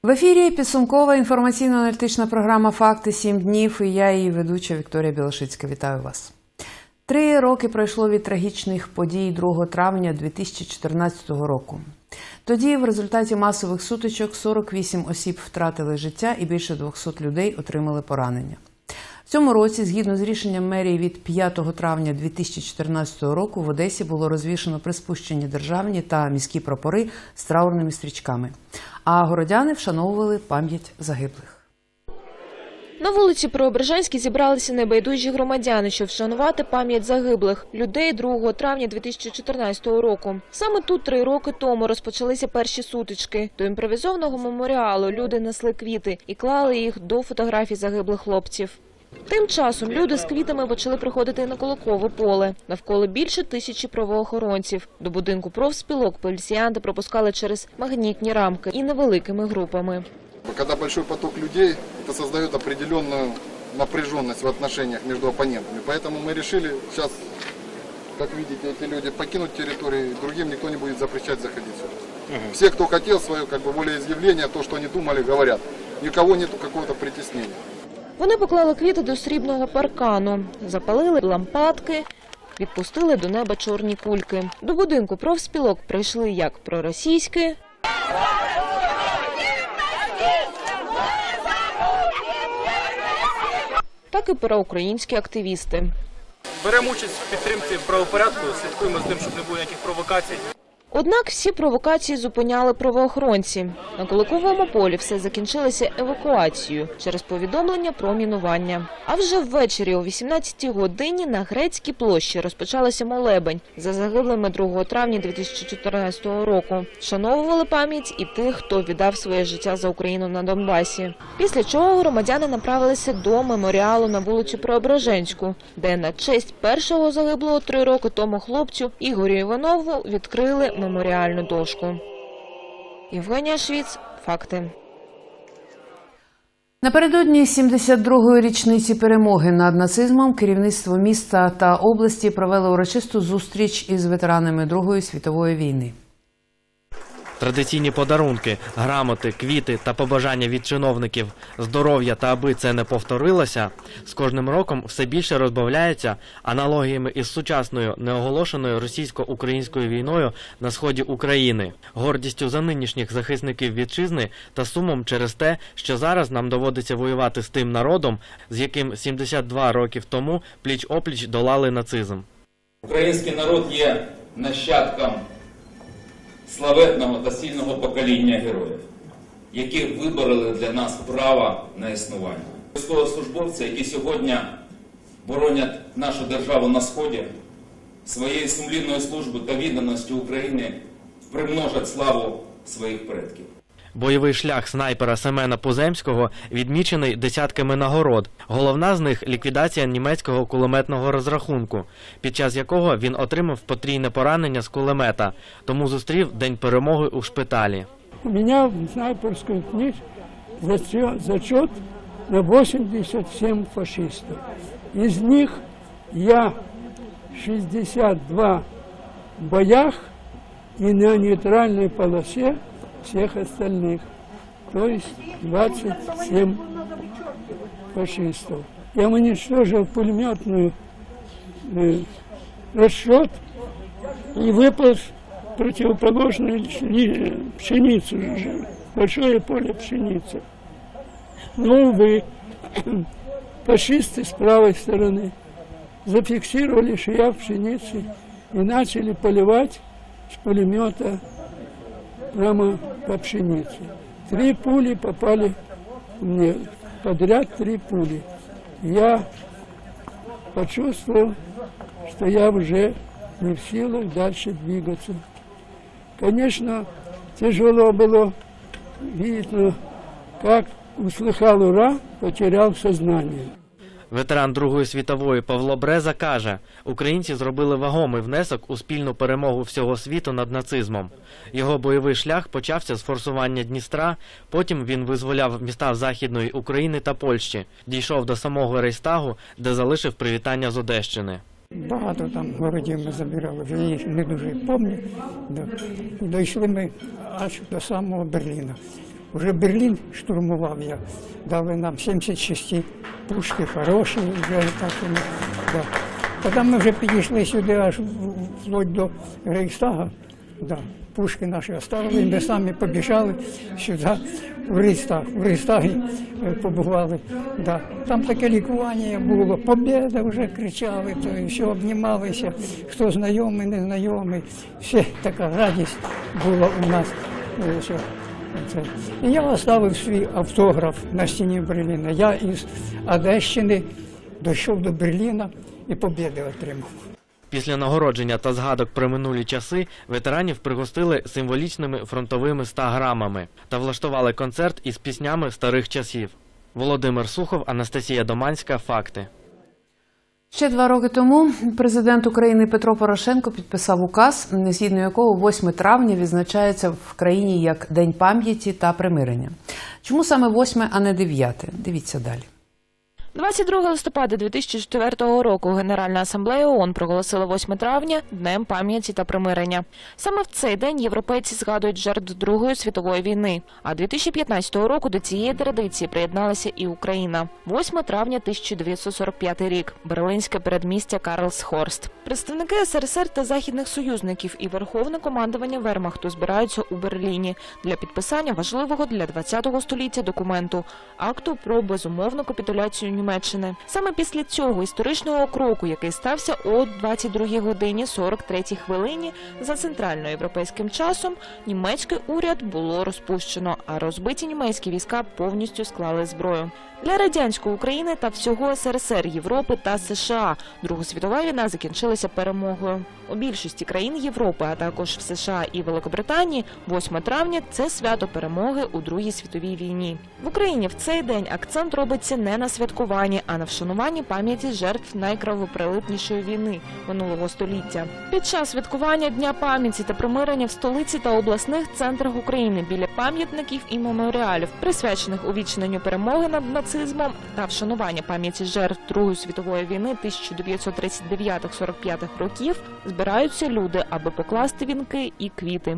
В ефірі підсумкова інформаційно-аналітична програма «Факти. 7 днів» і я, її ведуча Вікторія Білошицька. Вітаю вас. 3 роки пройшло від трагічних подій 2 травня 2014 року. Тоді в результаті масових сутичок 48 осіб втратили життя і більше 200 людей отримали поранення. В цьому році, згідно з рішенням мерії від 5 травня 2014 року, в Одесі було розвішено приспущені державні та міські прапори з траурними стрічками. А городяни вшановували пам'ять загиблих. На вулиці Преображенській зібралися небайдужі громадяни, щоб вшанувати пам'ять загиблих людей 2 травня 2014 року. Саме тут 3 роки тому розпочалися перші сутички. До імпровізованого меморіалу люди несли квіти і клали їх до фотографій загиблих хлопців. Тим часом люди з квітами почали приходити на Куликове поле. Навколо більше 1000 правоохоронців. До будинку профспілок поліціянти пропускали через магнітні рамки і невеликими групами. Когда большой поток людей, это создает определенную напряженность в отношениях между оппонентами. Поэтому мы решили сейчас, как видите, эти люди покинуть территорию, другим никто не будет запрещать заходить сюда. Все, кто хотел свое волеизъявление, то, что они думали, говорят. Никого нету какого-то притеснения. Вони поклали квіти до срібного паркану, запалили лампадки, відпустили до неба чорні кульки. До будинку профспілок прийшли як проросійські, так і проукраїнські активісти. Беремо участь в підтримці правопорядку, слідкуємо за тим, щоб не було ніяких провокацій. Однак всі провокації зупиняли правоохоронці. На Куликовому полі все закінчилося евакуацією через повідомлення про мінування. А вже ввечері о 18-й годині на Грецькій площі розпочалося молебень за загиблими 2 травня 2014 року. Вшановували пам'ять і тих, хто віддав своє життя за Україну на Донбасі. Після чого громадяни направилися до меморіалу на вулицю Преображенську, де на честь першого загиблого 3 роки тому хлопцю Ігорю Іванову відкрили меморіальну дошку. Євгенія Швіц, «Факти». Напередодні 72-ї річниці перемоги над нацизмом керівництво міста та області провело урочисту зустріч із ветеранами Другої світової війни. Традиційні подарунки, грамоти, квіти та побажання від чиновників, здоров'я та аби це не повторилося, з кожним роком все більше розбавляються аналогіями із сучасною неоголошеною російсько-українською війною на сході України, гордістю за нинішніх захисників вітчизни та сумом через те, що зараз нам доводиться воювати з тим народом, з яким 72 років тому пліч-опліч долали нацизм. Український народ є нащадком славетного та сильного покоління героїв, які вибороли для нас право на існування. Військовослужбовці, які сьогодні боронять нашу державу на Сході, своєю сумлінною службою та відданістю Україні примножать славу своїх предків. Бойовий шлях снайпера Семена Пуземського відмічений десятками нагород. Головна з них – ліквідація німецького кулеметного розрахунку, під час якого він отримав потрійне поранення з кулемета, тому зустрів День перемоги у шпиталі. У мене в снайперській книзі зачет на 87 фашистів. Із них я 62 в боях і на нейтральній полосі всех остальных, то есть 27 фашистов. Я уничтожил пулеметный расчет и выпал противоположную пшеницу, большое поле пшеницы. Но, увы, фашисты с правой стороны зафиксировали, что я в пшенице, и начали поливать с пулемета прямо по пшенице. 3 пули попали мне, подряд 3 пули. Я почувствовал, что я уже не в силах дальше двигаться. Конечно, тяжело было, видно, как услыхал «Ура!», потерял сознание. Ветеран Другої світової Павло Бреза каже, українці зробили вагомий внесок у спільну перемогу всього світу над нацизмом. Його бойовий шлях почався з форсування Дністра, потім він визволяв міста Західної України та Польщі, дійшов до самого Рейхстагу, де залишив привітання з Одещини. Багато там городів ми забирали, вже їх не дуже пам'ятаю. Дійшли ми аж до самого Берліна. Вже Берлін штурмував я. Дали нам 76 пушки, хороші вже так. Да. Коли ми вже підійшли сюди, аж вплоть до Рейхстага, да, пушки наші оставили, ми самі побіжали сюди, в Рейхстаг. В Рейхстагі побували. Да. Там таке лікування було, побєда вже кричали, то і все, обнімалися, хто знайомий, незнайомий. Все, така радість була у нас. Все. І я оставив свій автограф на стіні Берліна. Я із Одещини дійшов до Берліна і побєди отримав. Після нагородження та згадок про минулі часи ветеранів пригостили символічними фронтовими 100 грамами та влаштували концерт із піснями старих часів. Володимир Сухов, Анастасія Доманська. Факти. Ще 2 роки тому президент України Петро Порошенко підписав указ, згідно якого 8 травня відзначається в країні як День пам'яті та примирення. Чому саме 8, а не 9? Дивіться далі. 22 листопада 2004 року Генеральна асамблея ООН проголосила 8 травня Днем пам'яті та примирення. Саме в цей день європейці згадують жертв Другої світової війни. А 2015 року до цієї традиції приєдналася і Україна. 8 травня 1945 рік. Берлинське передмістя Карлсхорст. Представники СРСР та західних союзників і Верховне командування Вермахту збираються у Берліні для підписання важливого для ХХ століття документу – акту про безумовну капітуляцію Німеччини. Саме після цього історичного кроку, який стався о 22 годині 43 хвилині за центральноєвропейським часом, німецький уряд було розпущено, а розбиті німецькі війська повністю склали зброю. Для радянської України та всього СРСР, Європи та США Друга світова війна закінчилася перемогою. У більшості країн Європи, а також в США і Великобританії, 8 травня – це свято перемоги у Другій світовій війні. В Україні в цей день акцент робиться не на святкуванні, а на вшануванні пам'яті жертв найкровопролитнішої війни минулого століття. Під час святкування Дня пам'яті та примирення в столиці та обласних центрах України біля пам'ятників і меморіалів, присвячених увічненню перемоги над нацизмом та вшанування пам'яті жертв Другої світової війни 1939-45 років, збираються люди, аби покласти вінки і квіти.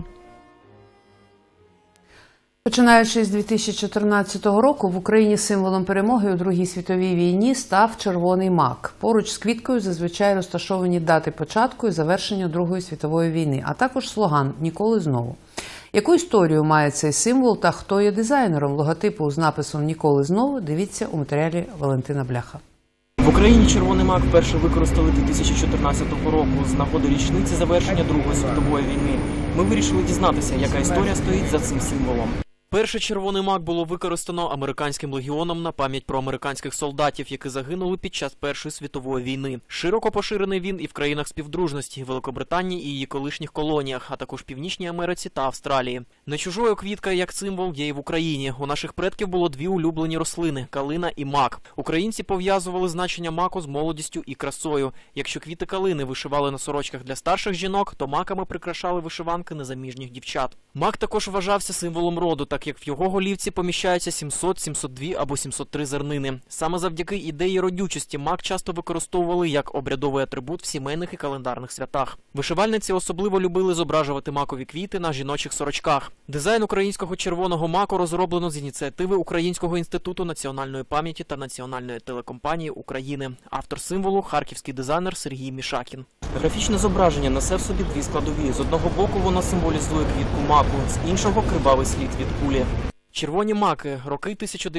Починаючи з 2014 року, в Україні символом перемоги у Другій світовій війні став червоний мак. Поруч з квіткою зазвичай розташовані дати початку і завершення Другої світової війни, а також слоган «Ніколи знову». Яку історію має цей символ та хто є дизайнером логотипу з написом «Ніколи знову» – дивіться у матеріалі Валентина Бляха. В Україні червоний мак вперше використали 2014 року з нагоди річниці завершення Другої світової війни. Ми вирішили дізнатися, яка історія стоїть за цим символом. Перший червоний мак було використано американським легіоном на пам'ять про американських солдатів, які загинули під час Першої світової війни. Широко поширений він і в країнах співдружності – Великобританії і її колишніх колоніях, а також Північній Америці та Австралії. Не чужою квітка як символ є і в Україні. У наших предків було 2 улюблені рослини – калина і мак. Українці пов'язували значення маку з молодістю і красою. Якщо квіти калини вишивали на сорочках для старших жінок, то маками прикрашали вишиванки незаміжніх дівчат. Мак також вважався символом роду, так як в його голівці поміщаються 700, 702 або 703 зернини. Саме завдяки ідеї родючості мак часто використовували як обрядовий атрибут в сімейних і календарних святах. Вишивальниці особливо любили зображувати макові квіти на жіночих сорочках. Дизайн українського червоного маку розроблено з ініціативи Українського інституту національної пам'яті та Національної телекомпанії України. Автор символу – харківський дизайнер Сергій Мішакін. Графічне зображення несе в собі 2 складові. З одного боку воно символізує квітку маку, з іншого – кривавий слід від кулі. Червоні маки, роки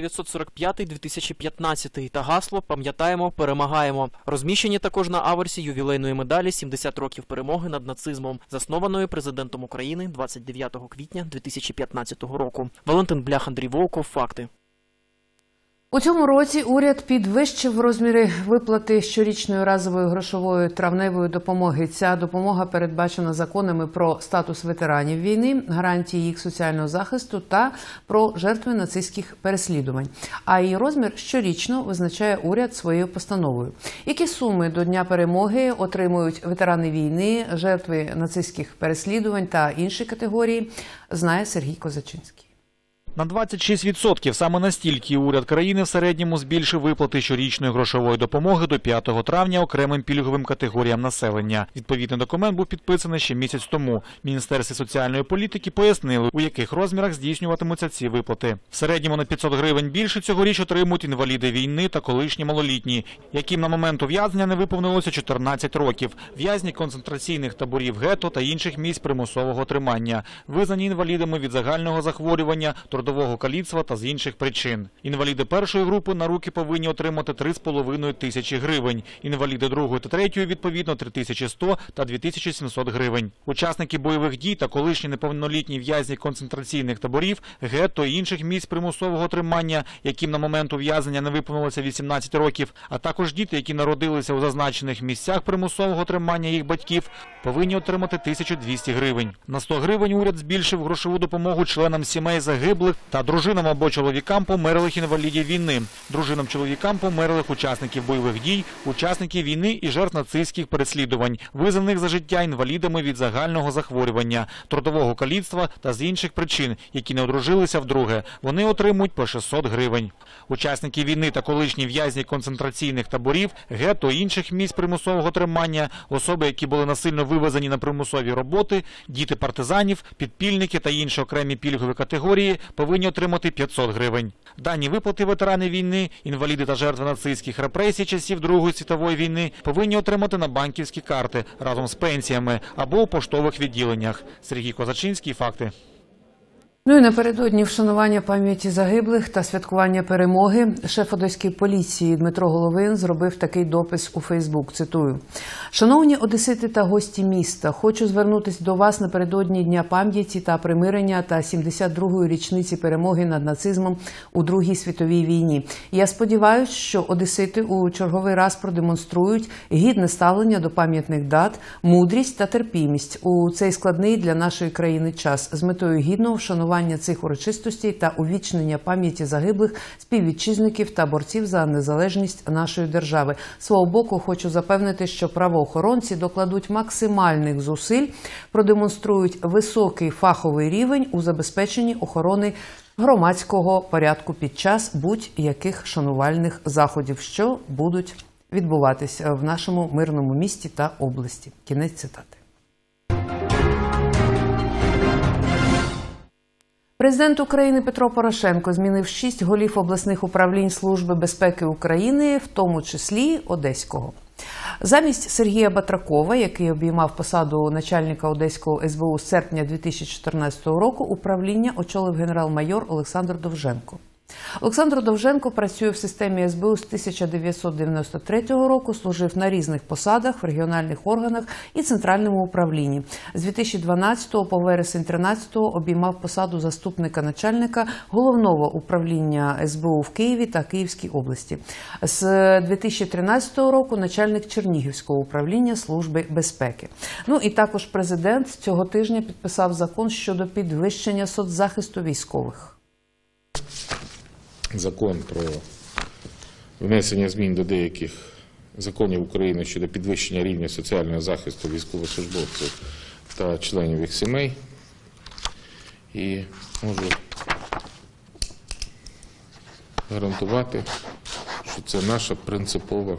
1945-2015 та гасло «Пам'ятаємо, перемагаємо». Розміщені також на аверсі ювілейної медалі «70 років перемоги над нацизмом», заснованої президентом України 29 квітня 2015 року. Валентин Блях, Андрій Волков. Факти. У цьому році уряд підвищив розміри виплати щорічної разової грошової травневої допомоги. Ця допомога передбачена законами про статус ветеранів війни, гарантії їх соціального захисту та про жертви нацистських переслідувань. А її розмір щорічно визначає уряд своєю постановою. Які суми до Дня перемоги отримують ветерани війни, жертви нацистських переслідувань та інші категорії, знає Сергій Козачинський. На 26% саме настільки уряд країни в середньому збільшив виплати щорічної грошової допомоги до 5 травня окремим пільговим категоріям населення. Відповідний документ був підписаний ще місяць тому. В Міністерстві соціальної політики пояснили, у яких розмірах здійснюватимуться ці виплати. В середньому на 500 гривень більше цьогоріч отримують інваліди війни та колишні малолітні, яким на момент ув'язнення не виповнилося 14 років, в'язні концентраційних таборів гетто та інших місць примусового тримання, визнані інвалідами від загального захворювання, трудового каліцтва та з інших причин. Інваліди першої групи на руки повинні отримати 3,5 тисячі гривень, інваліди другої та третьої відповідно 3100 та 2700 гривень. Учасники бойових дій та колишні неповнолітні в'язні концентраційних таборів, гетто і інших місць примусового тримання, яким на момент ув'язнення не виповнилося 18 років, а також діти, які народилися у зазначених місцях примусового тримання їх батьків, повинні отримати 1200 гривень. На 100 гривень уряд збільшив грошову допомогу членам сімей загиблих та дружинам або чоловікам померлих інвалідів війни, дружинам-чоловікам померлих учасників бойових дій, учасників війни і жертв нацистських переслідувань, визнаних за життя інвалідами від загального захворювання, трудового каліцтва та з інших причин, які не одружилися вдруге. Вони отримують по 600 гривень. Учасники війни та колишні в'язні концентраційних таборів, гетто і інших місць примусового тримання, особи, які були насильно вивезені на примусові роботи, діти партизанів, підпільники та інші окремі пільгові категорії повинні отримати 500 гривень. Дані виплати ветерани війни, інваліди та жертви нацистських репресій часів Другої світової війни повинні отримати на банківські карти разом з пенсіями або у поштових відділеннях. Сергій Козачинський, «Факти». Ну і напередодні вшанування пам'яті загиблих та святкування перемоги шеф одеської поліції Дмитро Головин зробив такий допис у Фейсбук, цитую. «Шановні одесити та гості міста, хочу звернутися до вас напередодні Дня пам'яті та примирення та 72-ї річниці перемоги над нацизмом у Другій світовій війні. Я сподіваюся, що одесити у черговий раз продемонструють гідне ставлення до пам'ятних дат, мудрість та терпімість у цей складний для нашої країни час з метою гідного вшанування цих урочистостей та увічнення пам'яті загиблих співвітчизників та борців за незалежність нашої держави. Свого боку, хочу запевнити, що правоохоронці докладуть максимальних зусиль, продемонструють високий фаховий рівень у забезпеченні охорони громадського порядку під час будь-яких шанувальних заходів, що будуть відбуватися в нашому мирному місті та області». Кінець цитати. Президент України Петро Порошенко змінив 6 голів обласних управлінь Служби безпеки України, в тому числі Одеського. Замість Сергія Батракова, який обіймав посаду начальника Одеського СБУ з серпня 2014 року, управління очолив генерал-майор Олександр Довженко. Олександр Довженко працює в системі СБУ з 1993 року, служив на різних посадах в регіональних органах і центральному управлінні. З 2012 по вересень 2013 обіймав посаду заступника начальника Головного управління СБУ в Києві та Київській області. З 2013 року начальник Чернігівського управління Служби безпеки. Ну і також президент цього тижня підписав закон щодо підвищення соцзахисту військових. Закон про внесення змін до деяких законів України щодо підвищення рівня соціального захисту військовослужбовців та членів їх сімей. І можу гарантувати, що це наша принципова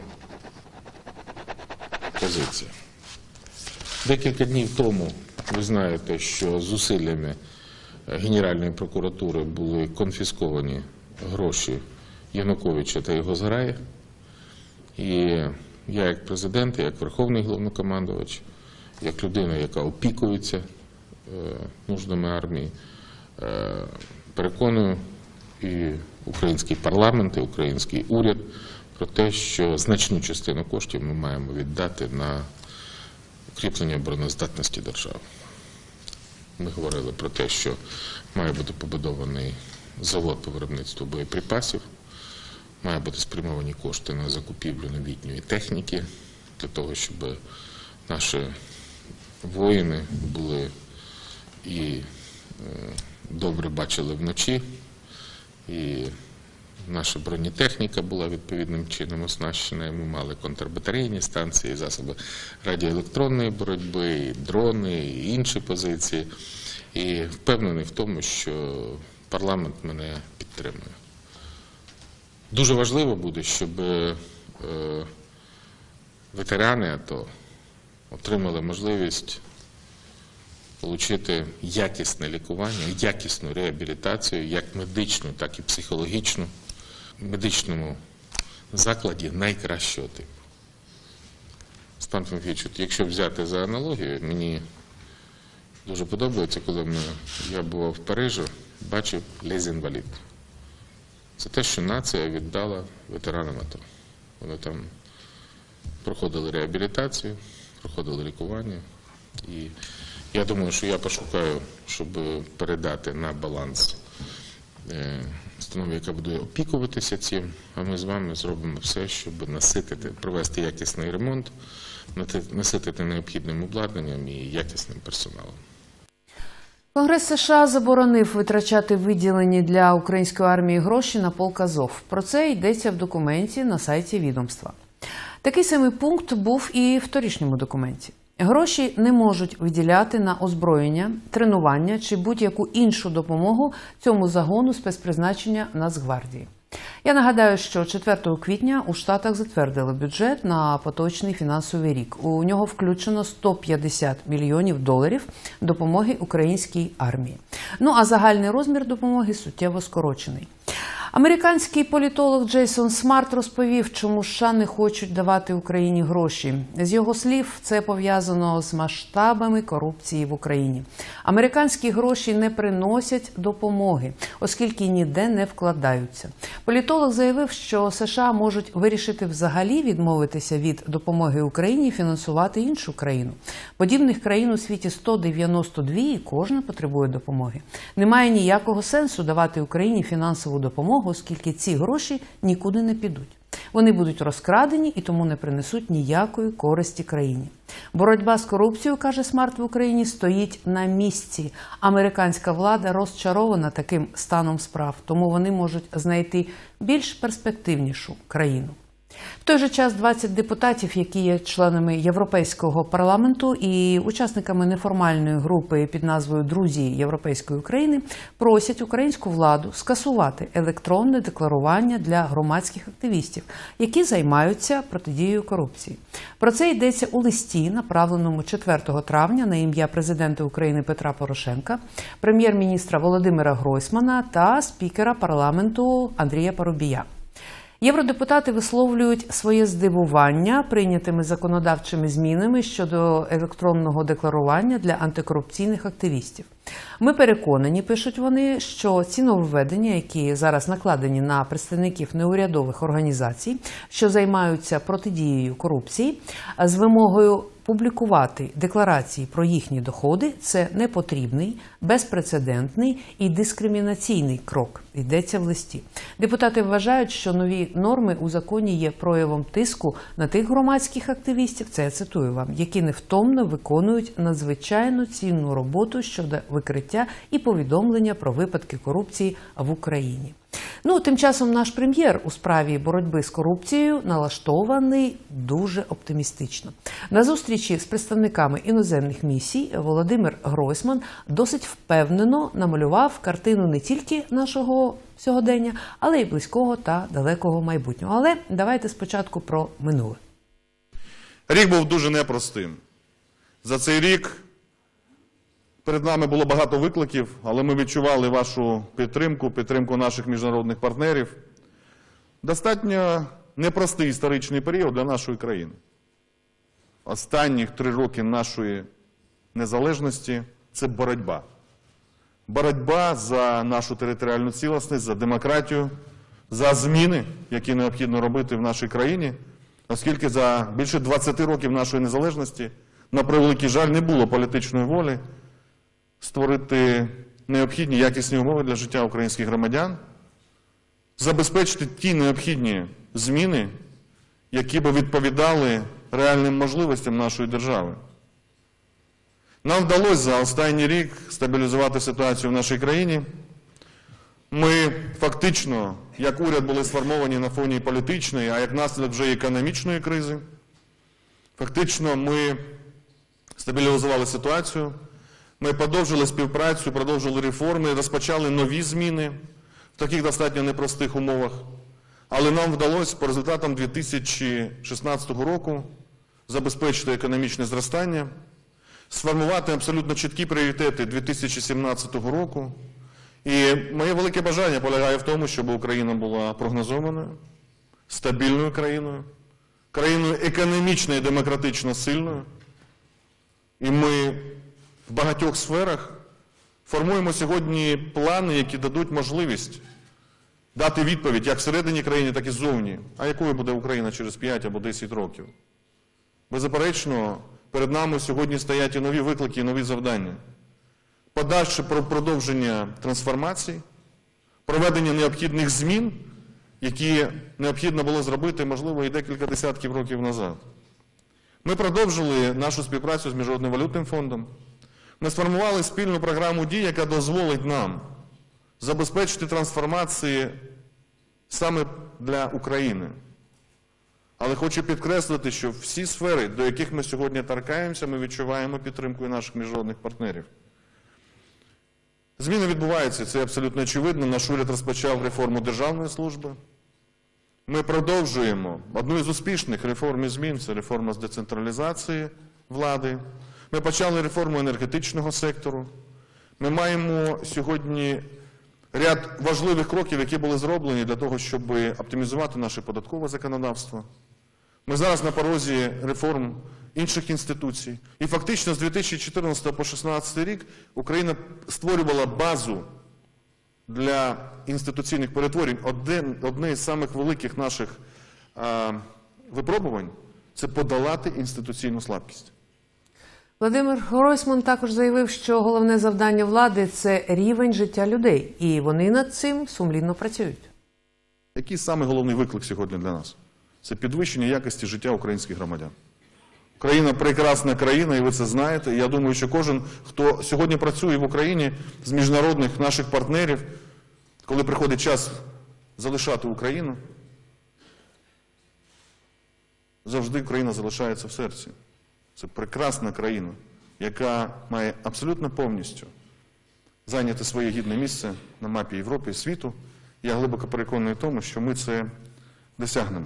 позиція. Декілька днів тому ви знаєте, що зусиллями Генеральної прокуратури були конфісковані гроші Януковича та його зграї. І я як президент, як Верховний Головнокомандувач, як людина, яка опікується нуждами армії, переконую і український парламент, і український уряд про те, що значну частину коштів ми маємо віддати на укріплення обороноздатності держави. Ми говорили про те, що має бути побудований завод по виробництву боєприпасів, має бути спрямовані кошти на закупівлю новітньої техніки, для того, щоб наші воїни були і добре бачили вночі, і наша бронетехніка була відповідним чином оснащена, ми мали контрбатарейні станції, засоби радіоелектронної боротьби, і дрони, і інші позиції. І впевнений в тому, що парламент мене підтримує. Дуже важливо буде, щоб ветерани АТО отримали можливість отримати якісне лікування, якісну реабілітацію, як медичну, так і психологічну, в медичному закладі найкращого типу. Степан Тимофійович, якщо взяти за аналогію, мені дуже подобається, коли я був в Парижі, бачив Les Invalides. Це те, що нація віддала ветеранам АТО. Вони там проходили реабілітацію, проходили лікування. І я думаю, що я пошукаю, щоб передати на баланс установу, яка буде опікуватися цим, а ми з вами зробимо все, щоб наситити, провести якісний ремонт, наситити необхідним обладнанням і якісним персоналом. Конгрес США заборонив витрачати виділені для української армії гроші на полк Азов. Про це йдеться в документі на сайті відомства. Такий самий пункт був і в торішньому документі. Гроші не можуть виділяти на озброєння, тренування чи будь-яку іншу допомогу цьому загону спецпризначення Нацгвардії. Я нагадаю, що 4 квітня у Штатах затвердили бюджет на поточний фінансовий рік. У нього включено $150 мільйонів допомоги українській армії. Ну а загальний розмір допомоги суттєво скорочений. Американський політолог Джейсон Смарт розповів, чому США не хочуть давати Україні гроші. З його слів, це пов'язано з масштабами корупції в Україні. Американські гроші не приносять допомоги, оскільки ніде не вкладаються. Політолог заявив, що США можуть вирішити взагалі відмовитися від допомоги Україні і фінансувати іншу країну. Подібних країн у світі 192 і кожна потребує допомоги. Немає ніякого сенсу давати Україні фінансову допомогу, оскільки ці гроші нікуди не підуть. Вони будуть розкрадені і тому не принесуть ніякої користі країні. Боротьба з корупцією, каже Смарт, в Україні стоїть на місці. Американська влада розчарована таким станом справ, тому вони можуть знайти більш перспективнішу країну. В той же час 20 депутатів, які є членами Європейського парламенту і учасниками неформальної групи під назвою «Друзі Європейської України», просять українську владу скасувати електронне декларування для громадських активістів, які займаються протидією корупції. Про це йдеться у листі, направленому 4 травня на ім'я президента України Петра Порошенка, прем'єр-міністра Володимира Гройсмана та спікера парламенту Андрія Парубія. Євродепутати висловлюють своє здивування прийнятими законодавчими змінами щодо електронного декларування для антикорупційних активістів. Ми переконані, пишуть вони, що ці нововведення, які зараз накладені на представників неурядових організацій, що займаються протидією корупції, з вимогою публікувати декларації про їхні доходи – це непотрібний, безпрецедентний і дискримінаційний крок, йдеться в листі. Депутати вважають, що нові норми у законі є проявом тиску на тих громадських активістів, це я цитую вам, які невтомно виконують надзвичайно цінну роботу щодо викриття і повідомлення про випадки корупції в Україні. Ну, тим часом наш прем'єр у справі боротьби з корупцією налаштований дуже оптимістично. На зустрічі з представниками іноземних місій Володимир Гройсман досить впевнено намалював картину не тільки нашого сьогодення, але й близького та далекого майбутнього. Але давайте спочатку про минуле. Рік був дуже непростим. За цей рік перед нами було багато викликів, але ми відчували вашу підтримку наших міжнародних партнерів. Достатньо непростий історичний період для нашої країни. Останніх 3 роки нашої незалежності – це боротьба. Боротьба за нашу територіальну цілісність, за демократію, за зміни, які необхідно робити в нашій країні, оскільки за більше 20 років нашої незалежності, на превеликий жаль, не було політичної волі створити необхідні якісні умови для життя українських громадян, забезпечити ті необхідні зміни, які б відповідали реальним можливостям нашої держави. Нам вдалося за останній рік стабілізувати ситуацію в нашій країні. Ми фактично, як уряд, були сформовані на фоні політичної, а як наслідок вже економічної кризи. Фактично ми стабілізували ситуацію. Ми продовжили співпрацю, продовжили реформи, розпочали нові зміни в таких достатньо непростих умовах. Але нам вдалося по результатам 2016 року забезпечити економічне зростання, сформувати абсолютно чіткі пріоритети 2017 року. І моє велике бажання полягає в тому, щоб Україна була прогнозованою, стабільною країною, країною економічно і демократично сильною. І ми в багатьох сферах формуємо сьогодні плани, які дадуть можливість дати відповідь як всередині країни, так і ззовні. А якою буде Україна через 5 або 10 років? Беззаперечно, перед нами сьогодні стоять і нові виклики, і нові завдання. Подальше продовження трансформацій, проведення необхідних змін, які необхідно було зробити, можливо, і декілька десятків років назад. Ми продовжили нашу співпрацю з Міжнародним валютним фондом. Ми сформували спільну програму дій, яка дозволить нам забезпечити трансформації саме для України. Але хочу підкреслити, що всі сфери, до яких ми сьогодні торкаємося, ми відчуваємо підтримку наших міжнародних партнерів. Зміни відбуваються, це абсолютно очевидно. Наш уряд розпочав реформу державної служби. Ми продовжуємо одну із успішних реформ і змін – це реформа з децентралізації влади. Ми почали реформу енергетичного сектору. Ми маємо сьогодні ряд важливих кроків, які були зроблені для того, щоб оптимізувати наше податкове законодавство. Ми зараз на порозі реформ інших інституцій. І фактично з 2014 по 2016 рік Україна створювала базу для інституційних перетворень. Одне із самих великих наших випробувань – це подолати інституційну слабкість. Володимир Гройсман також заявив, що головне завдання влади – це рівень життя людей. І вони над цим сумлінно працюють. Який самий головний виклик сьогодні для нас? Це підвищення якості життя українських громадян. Україна – прекрасна країна, і ви це знаєте. Я думаю, що кожен, хто сьогодні працює в Україні з міжнародних наших партнерів, коли приходить час залишати Україну, завжди Україна залишається в серці. Це прекрасна країна, яка має абсолютно повністю зайняти своє гідне місце на мапі Європи і світу. Я глибоко переконаний в тому, що ми це досягнемо.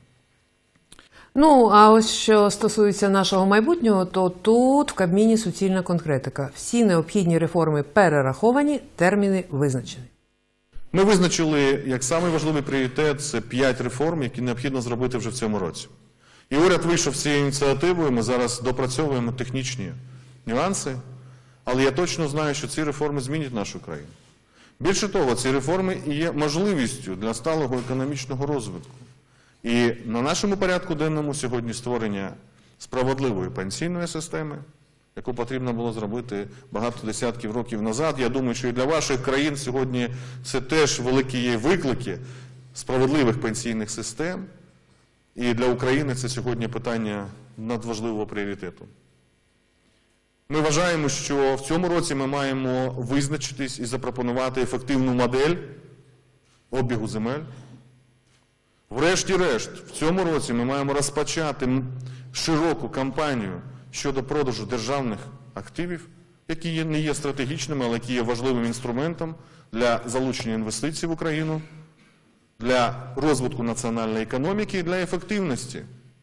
Ну, а ось що стосується нашого майбутнього, то тут в Кабміні суцільна конкретика. Всі необхідні реформи перераховані, терміни визначені. Ми визначили, як самий важливий пріоритет, це 5 реформ, які необхідно зробити вже в цьому році. І уряд вийшов з цією ініціативою, ми зараз допрацьовуємо технічні нюанси, але я точно знаю, що ці реформи змінять нашу країну. Більше того, ці реформи і є можливістю для сталого економічного розвитку. І на нашому порядку денному сьогодні створення справедливої пенсійної системи, яку потрібно було зробити багато десятків років назад. Я думаю, що і для ваших країн сьогодні це теж великі є виклики справедливих пенсійних систем. І для України це сьогодні питання надважливого пріоритету. Ми вважаємо, що в цьому році ми маємо визначитись і запропонувати ефективну модель обігу земель. Врешті-решт, в цьому році ми маємо розпочати широку кампанію щодо продажу державних активів, які не є стратегічними, але які є важливим інструментом для залучення інвестицій в Україну, для розвитку національної економіки і для ефективності.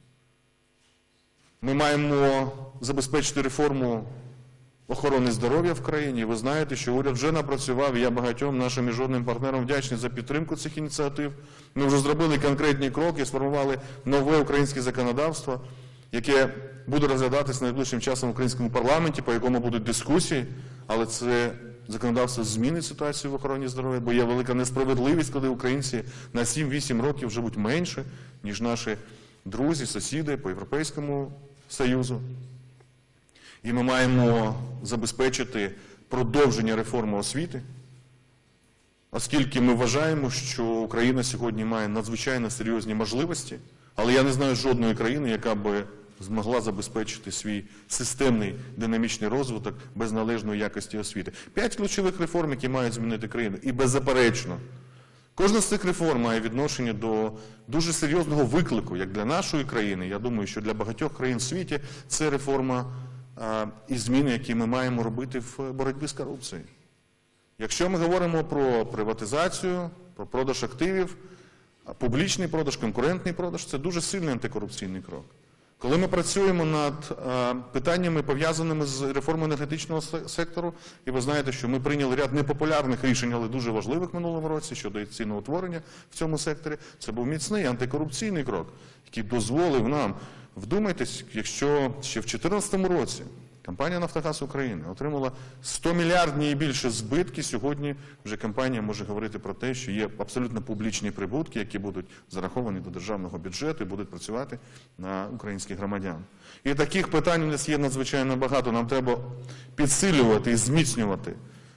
Ми маємо забезпечити реформу охорони здоров'я в країні. Ви знаєте, що уряд вже напрацював, і я багатьом нашим міжнародним партнерам вдячний за підтримку цих ініціатив. Ми вже зробили конкретні кроки, сформували нове українське законодавство, яке буде розглядатися найближчим часом в українському парламенті, по якому будуть дискусії, але це законодавство змінить ситуацію в охороні здоров'я, бо є велика несправедливість, коли українці на 7-8 років живуть менше, ніж наші друзі, сусіди по Європейському Союзу. І ми маємо забезпечити продовження реформи освіти, оскільки ми вважаємо, що Україна сьогодні має надзвичайно серйозні можливості, але я не знаю жодної країни, яка би змогла забезпечити свій системний динамічний розвиток без належної якості освіти. 5 ключових реформ, які мають змінити країну. І беззаперечно, кожна з цих реформ має відношення до дуже серйозного виклику, як для нашої країни. Я думаю, що для багатьох країн в світі це реформа і зміни, які ми маємо робити в боротьбі з корупцією. Якщо ми говоримо про приватизацію, про продаж активів, публічний продаж, конкурентний продаж – це дуже сильний антикорупційний крок. Коли ми працюємо над питаннями, пов'язаними з реформою енергетичного сектору, і ви знаєте, що ми прийняли ряд непопулярних рішень, але дуже важливих в минулому році щодо ціноутворення в цьому секторі, це був міцний антикорупційний крок, який дозволив нам, вдумайтесь, якщо ще в 2014 році компанія «Нафтогаз України» отримала 100 мільярдні і більше збитки, сьогодні вже компанія може говорити про те, що є абсолютно публічні прибутки, які будуть зараховані до державного бюджету і будуть працювати на українських громадян. І таких питань у нас є надзвичайно багато. Нам треба підсилювати і зміцнювати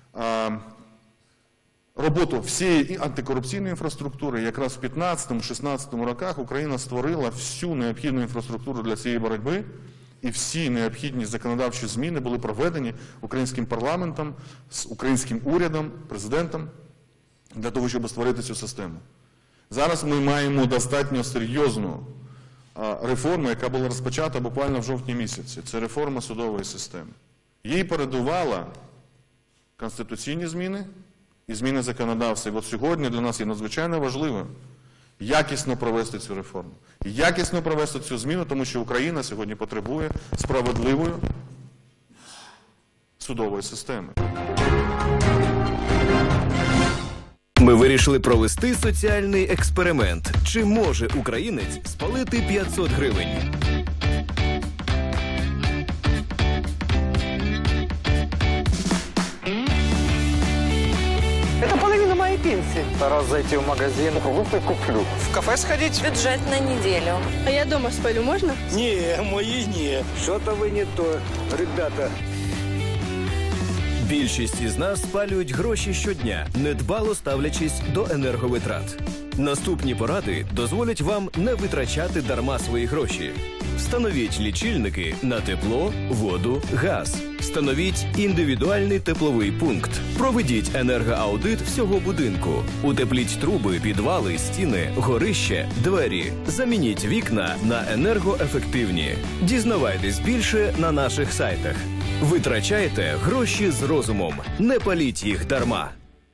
роботу всієї антикорупційної інфраструктури. Якраз в 2015-2016 роках Україна створила всю необхідну інфраструктуру для цієї боротьби, і всі необхідні законодавчі зміни були проведені українським парламентом, з українським урядом, президентом, для того, щоб створити цю систему. Зараз ми маємо достатньо серйозну реформу, яка була розпочата буквально в жовтні місяці. Це реформа судової системи. Їй передувала конституційні зміни і зміни законодавства. І от сьогодні для нас є надзвичайно важливим якісно провести цю реформу. Якісно провести цю зміну, тому що Україна сьогодні потребує справедливої судової системи. Ми вирішили провести соціальний експеримент. Чи може українець спалити 500 гривень? Это половина моей пенсии. Раз зайти в магазин, выпить куплю. В кафе сходить? Бюджет на неделю. А я дома спалю, можно? Не, мои не. Что-то вы не то, ребята. Більшість із нас спалюють гроші щодня, недбало ставлячись до енерговитрат. Наступні поради дозволять вам не витрачати дарма свої гроші. Встановіть лічильники на тепло, воду, газ. Встановіть індивідуальний тепловий пункт. Проведіть енергоаудит всього будинку. Утепліть труби, підвали, стіни, горище, двері. Замініть вікна на енергоефективні. Дізнавайтесь більше на наших сайтах. Витрачайте гроші з розумом. Не паліть їх дарма.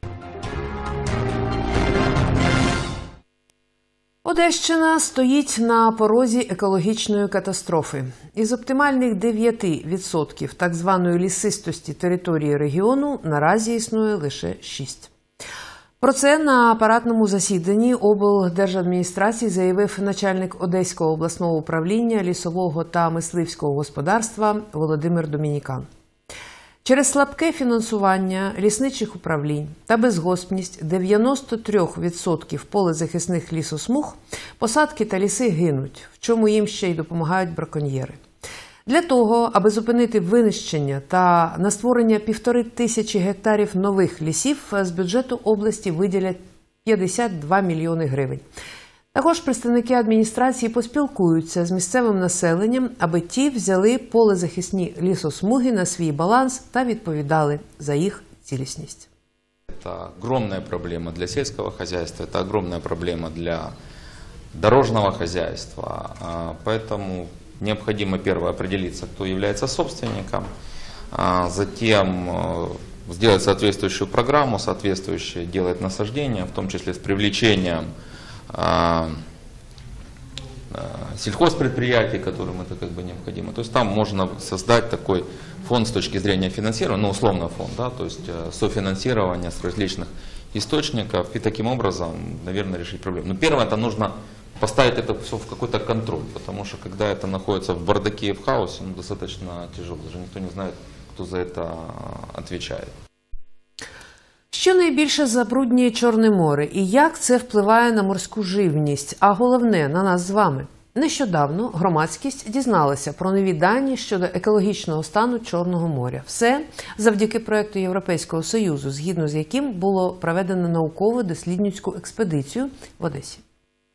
Одещина стоїть на порозі екологічної катастрофи. Із оптимальних 9% так званої лісистості території регіону наразі існує лише 6%. Про це на апаратному засіданні облдержадміністрації заявив начальник Одеського обласного управління лісового та мисливського господарства Володимир Домінікан. Через слабке фінансування лісничих управлінь та безгоспність 93% полезахисних лісосмуг посадки та ліси гинуть, в чому їм ще й допомагають браконьєри. Для того, аби зупинити винищення та на створення 1500 гектарів нових лісів, з бюджету області виділять 52 мільйони гривень. Також представники адміністрації поспілкуються з місцевим населенням, аби ті взяли полезахисні лісосмуги на свій баланс та відповідали за їх цілісність. Це огромна проблема для сільського хозяйства, це огромна проблема для дорожного хозяйства. Поэтому необходимо первое определиться, кто является собственником, затем сделать соответствующую программу, соответствующее делать насаждения, в том числе с привлечением сельхозпредприятий, которым это как бы необходимо. То есть там можно создать такой фонд с точки зрения финансирования, ну условно фонд, да, то есть софинансирование с различных источников и таким образом, наверное, решить проблему. Но первое, это нужно поставить это все в какой-то контроль, потому что когда это находится в бардаке и в хаосе, ну, достаточно тяжело, даже никто не знает, кто за это отвечает. Що найбільше забруднює Чорне море і як це впливає на морську живність, а головне – на нас з вами? Нещодавно громадськість дізналася про нові дані щодо екологічного стану Чорного моря. Все завдяки проєкту Європейського Союзу, згідно з яким було проведено науково-дослідницьку експедицію в Одесі.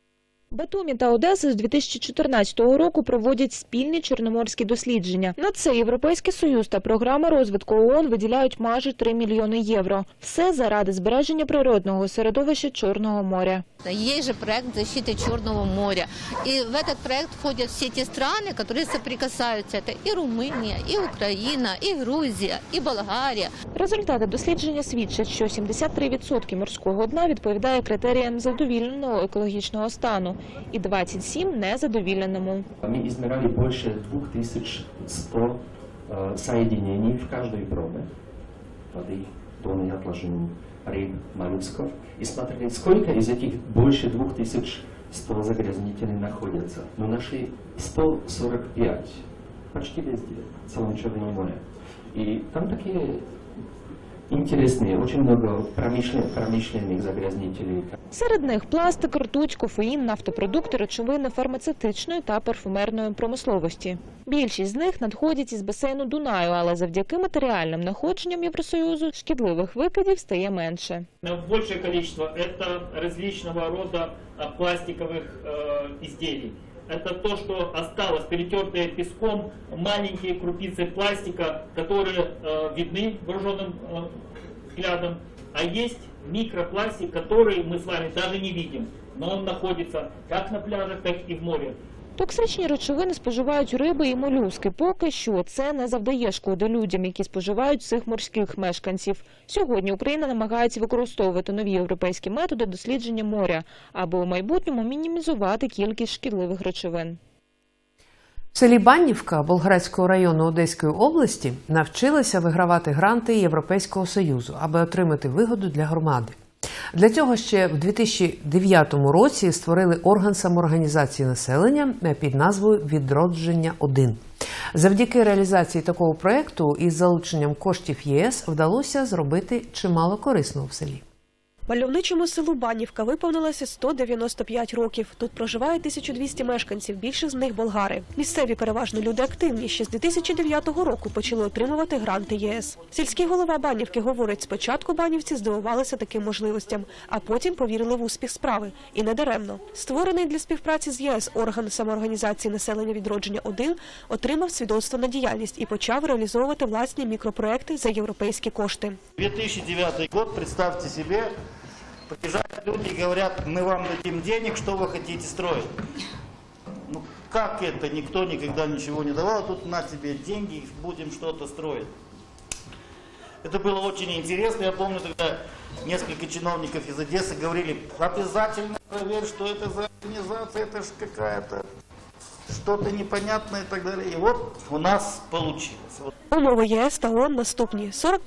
Батумі та Одеса з 2014 року проводять спільні чорноморські дослідження. На це Європейський Союз та програма розвитку ООН виділяють майже 3 мільйони євро. Все заради збереження природного середовища Чорного моря. Есть же проект защиты Черного моря. И в этот проект входят все те страны, которые соприкасаются. Это и Румыния, и Украина, и Грузия, и Болгария. Результати дослідження свідчать, що 73% морського дна відповідає критеріям задовільненого екологічного стану і 27% – незадовільненому. Ми измеряли більше 2100 соединений в каждой пробе воды, тоны, отложений, рыб, моллюсков, и смотрели, сколько из этих больше 2100 загрязнителей находятся. Но нашли 145, почти везде, в целом Черном море. И там такие интересные, очень много промышленных загрязнителей. Серед них пластик, ртуть, кофеїн, нафтопродукти, речовини фармацевтичної та парфумерної промисловості. Більшість з них надходять із басейну Дунаю, але завдяки матеріальним находженням Євросоюзу шкідливих викидів стає менше. Більше кількість – це різного роду пластикових изделий. Это то, что осталось, перетертые песком, маленькие крупицы пластика, которые видны вооруженным взглядом. А есть микропластик, который мы с вами даже не видим, но он находится как на пляжах, так и в море. Токсичні речовини споживають риби і молюски. Поки що це не завдає шкоди людям, які споживають цих морських мешканців. Сьогодні Україна намагається використовувати нові європейські методи дослідження моря, аби у майбутньому мінімізувати кількість шкідливих речовин. В селі Баннівка Болградського району Одеської області навчилися вигравати гранти Європейського Союзу, аби отримати вигоду для громади. Для цього ще в 2009 році створили орган самоорганізації населення під назвою «Відродження-1». Завдяки реалізації такого проєкту із залученням коштів ЄС вдалося зробити чимало корисного в селі. Мальовничому селу Баннівка виповнилося 195 років. Тут проживає 1200 мешканців, більшість з них болгари. Місцеві переважно люди активні, ще з 2009 року почали отримувати гранти ЄС. Сільський голова Баннівки говорить, спочатку баннівці здивувалися таким можливостям, а потім повірили в успіх справи. І не даремно. Створений для співпраці з ЄС орган самоорганізації населення «Відродження-1» отримав свідоцтво на діяльність і почав реалізовувати власні мікропроекти за європейські кошти. 2009 рік, представте собі, приезжают люди и говорят, мы вам дадим денег, что вы хотите строить. Ну как это? Никто никогда ничего не давал, тут на тебе деньги, будем что-то строить. Это было очень интересно. Я помню, тогда несколько чиновников из Одессы говорили, обязательно проверь, что это за организация, это же какая-то что-то непонятное и так далее. И вот у нас получилось. Умови ЄС та ООН наступні.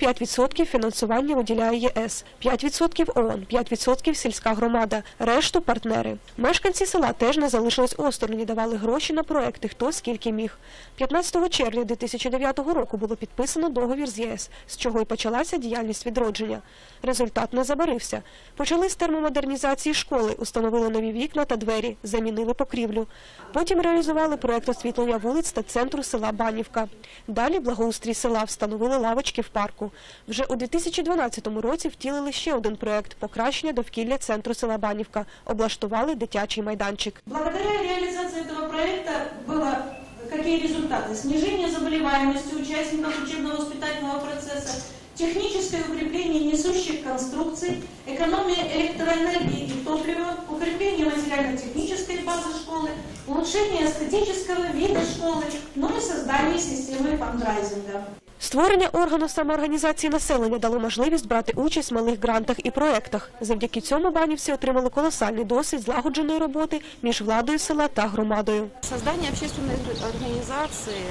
45% фінансування виділяє ЄС, 5% ООН, 5% сільська громада, решту – партнери. Мешканці села теж не залишились осторонь, давали гроші на проекти, хто скільки міг. 15 червня 2009 року було підписано договір з ЄС, з чого і почалася діяльність відродження. Результат не забарився. Почали з термомодернізації школи, установили нові вікна та двері, замінили покрівлю. Потім реалізували проект освітлення вулиць та центру села Баннівка. Далі благоустрій села, встановили лавочки в парку. Вже у 2012 році втілили ще один проект – покращення довкілля центру села Баннівка. Облаштували дитячий майданчик. Благодаря реализации этого проекта было какие результаты? Снижение заболеваемости участников учебно-воспитательного процесса, техническое укрепление несущих конструкций, экономия электроэнергии и топлива, укрепление материально-технической базы школы, улучшение эстетического вида школы, ну и создание системы фандрайзинга. Створення органу самоорганізації населення дало можливість брати участь в малих грантах і проєктах. Завдяки цьому банівці отримали колосальний досвід злагодженої роботи між владою села та громадою. Создание общественной организации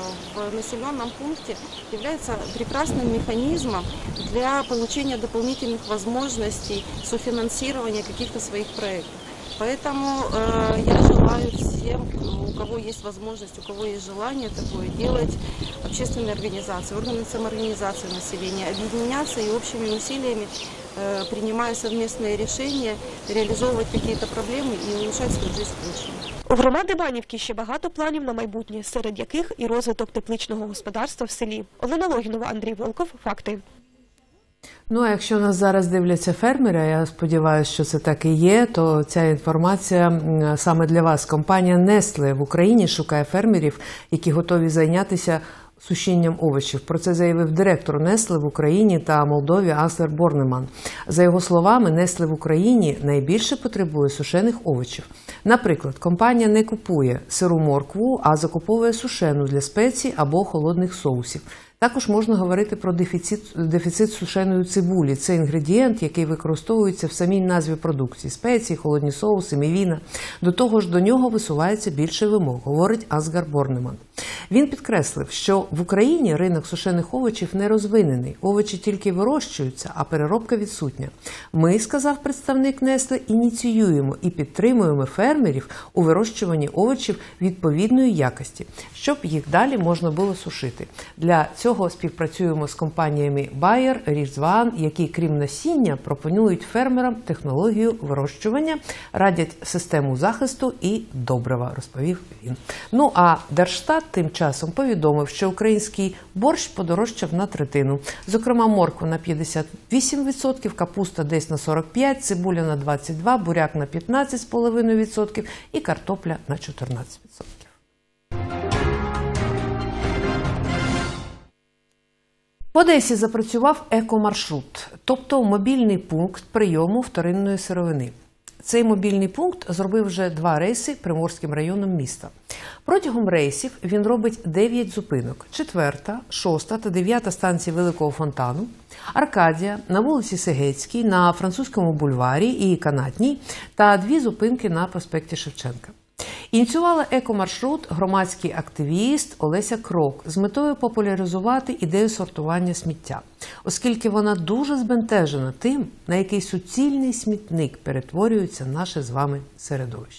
в населенном пункте является прекрасным механизмом для получения дополнительных возможностей софинансирования каких-то своих проектов. Поэтому я желаю всем, у кого есть возможность, у кого есть желание такое, делать общественные организации, органы самоорганизации населения, объединяться и общими усилиями, принимая совместные решения, реализовывать какие-то проблемы и улучшать свою жизнь к лучшему. У громади Баннівки ще багато планів на майбутнє, серед яких і розвиток тепличного господарства в селі. Олена Логінова, Андрій Волков. Факти. Ну, а якщо нас зараз дивляться фермери, а я сподіваюся, що це так і є, то ця інформація саме для вас. Компанія Nestle в Україні шукає фермерів, які готові зайнятися сушінням овочів. Про це заявив директор Nestle в Україні та Молдові Асгар Борнеман. За його словами, Nestle в Україні найбільше потребує сушених овочів. Наприклад, компанія не купує сиру моркву, а закуповує сушену для спецій або холодних соусів. Також можна говорити про дефіцит сушеної цибулі. Це інгредієнт, який використовується в самій назві продукції. Спеції, холодні соуси, мівіна. До того ж, до нього висувається більше вимог, говорить Асгар Борнеман. Він підкреслив, що в Україні ринок сушених овочів не розвинений. Овочі тільки вирощуються, а переробка відсутня. Ми, сказав представник Nestle, ініціюємо і підтримуємо фермерів у вирощуванні овочів відповідної якості, щоб їх далі можна було сушити. Для цього співпрацюємо з компаніями Bayer, Різван, які, крім насіння, пропонують фермерам технологію вирощування, радять систему захисту і добрива, розповів він. Ну а Держстат тим часом повідомив, що український борщ подорожчав на третину. Зокрема, морква на 58%, капуста десь на 45%, цибуля на 22%, буряк на 15,5% і картопля на 14%. В Одесі запрацював екомаршрут, тобто мобільний пункт прийому вторинної сировини. Цей мобільний пункт зробив вже 2 рейси Приморським районом міста. Протягом рейсів він робить 9 зупинок – 4-та, 6-та та 9-та станції Великого Фонтану, Аркадія, на вулиці Сегецькій, на Французькому бульварі і Канатній та 2 зупинки на проспекті Шевченка. Ініціювала екомаршрут громадський активіст Олеся Крок з метою популяризувати ідею сортування сміття, оскільки вона дуже збентежена тим, на який суцільний смітник перетворюється наше з вами середовище.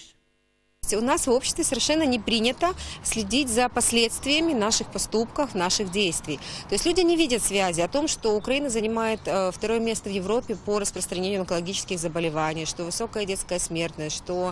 У нас в обществе совершенно не принято следить за последствиями наших поступков, наших действий. То есть люди не видят связи о том, что Украина занимает 2-е место в Европе по распространению онкологических заболеваний, что высокая детская смертность, что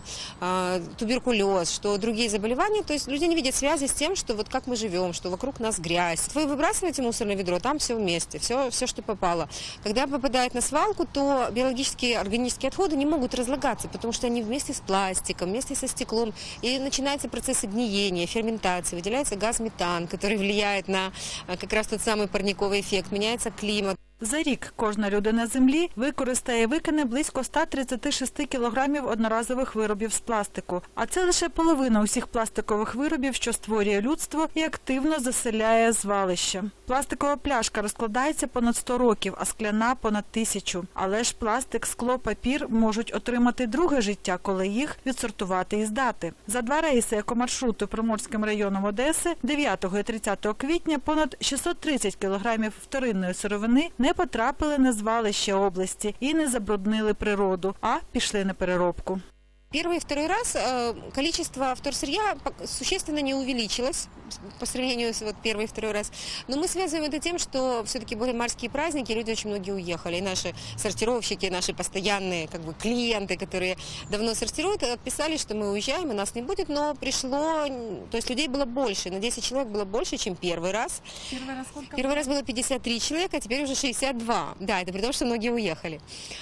туберкулез, что другие заболевания. То есть люди не видят связи с тем, что вот как мы живем, что вокруг нас грязь. Вы выбрасываете мусорное ведро, там все вместе, все, что попало. Когда попадает на свалку, то биологические, органические отходы не могут разлагаться, потому что они вместе с пластиком, вместе со стеклом. И начинаются процессы гниения, ферментации, выделяется газ метан, который влияет на как раз тот самый парниковый эффект, меняется климат. За рік кожна людина землі використає і викине близько 136 кілограмів одноразових виробів з пластику. А це лише половина усіх пластикових виробів, що створює людство і активно заселяє звалище. Пластикова пляшка розкладається понад 100 років, а скляна – понад 1000. Але ж пластик, скло, папір можуть отримати друге життя, коли їх відсортувати і здати. За 2 рейси екомаршруту Приморським районом Одеси 9 і 30 квітня понад 630 кілограмів вторинної сировини не потрапили на звалище області і не забруднили природу, а пішли на переробку. Первый и второй раз количество вторсырья существенно не увеличилось по сравнению с первый и второй раз. Но мы связываем это тем, что все-таки были марские праздники, люди очень многие уехали. И наши сортировщики, наши постоянные клиенты, которые давно сортируют, отписали, что мы уезжаем, и нас не будет. Но пришло, то есть людей было больше, на 10 человек было больше, чем первый раз. Первый раз было 53 человека, а теперь уже 62. Да, это при том, что многие уехали.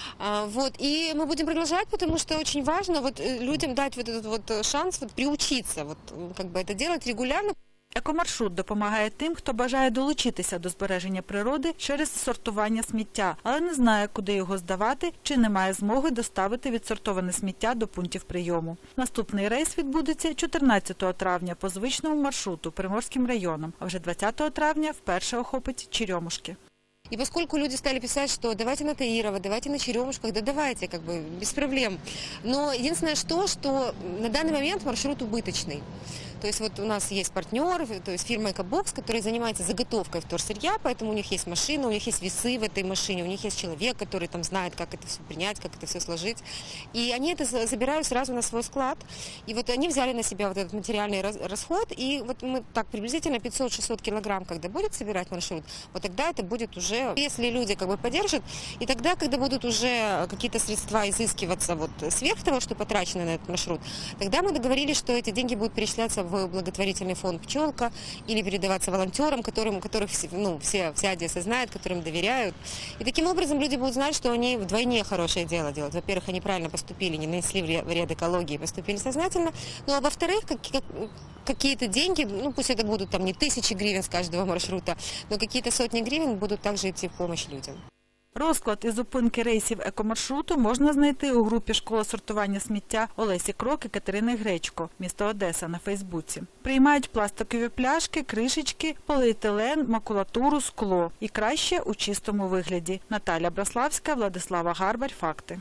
И мы будем продолжать, потому что очень важно людям дать этот шанс приучиться, это делать регулярно. Екомаршрут допомагає тим, хто бажає долучитися до збереження природи через сортування сміття, але не знає, куди його здавати, чи не має змоги доставити відсортоване сміття до пунктів прийому. Наступний рейс відбудеться 14 травня по звичному маршруту Приморським районом, а вже 20 травня вперше охопить Черемушки. И поскольку люди стали писать, что давайте на Таирова, давайте на Черемушках, да давайте, без проблем. Но единственное, что на данный момент маршрут убыточный. То есть у нас есть партнер, то есть фирма «Экобокс», которая занимается заготовкой вторсырья, поэтому у них есть машина, у них есть весы в этой машине, у них есть человек, который знает, как это все принять, как это все сложить. И они это забирают сразу на свой склад. И они взяли на себя этот материальный расход, и мы так приблизительно 500-600 килограмм, когда будет собирать маршрут, тогда это будет уже, если люди поддержат, и тогда, когда будут уже какие-то средства изыскиваться сверх того, что потрачено на этот маршрут, тогда мы договорились, что эти деньги будут перечисляться в в благотворительный фонд «Пчелка» или передаваться волонтерам, которых вся Одесса знает, которым доверяют. И таким образом люди будут знать, что они вдвойне хорошее дело делают. Во-первых, они правильно поступили, не нанесли вред экологии, поступили сознательно. Ну а во-вторых, какие-то деньги, пусть это будут там не 1000 гривен с каждого маршрута, но какие-то сотни гривен будут также идти в помощь людям. Розклад і зупинки рейсів екомаршруту можна знайти у групі «Школа сортування сміття» Олесі Крок і Катерини Гречко, місто Одеса, на Фейсбуці. Приймають пластикові пляшки, кришечки, поліетилен, макулатуру, скло. І краще у чистому вигляді. Наталя Браславська, Владислава Гарбар. Факти.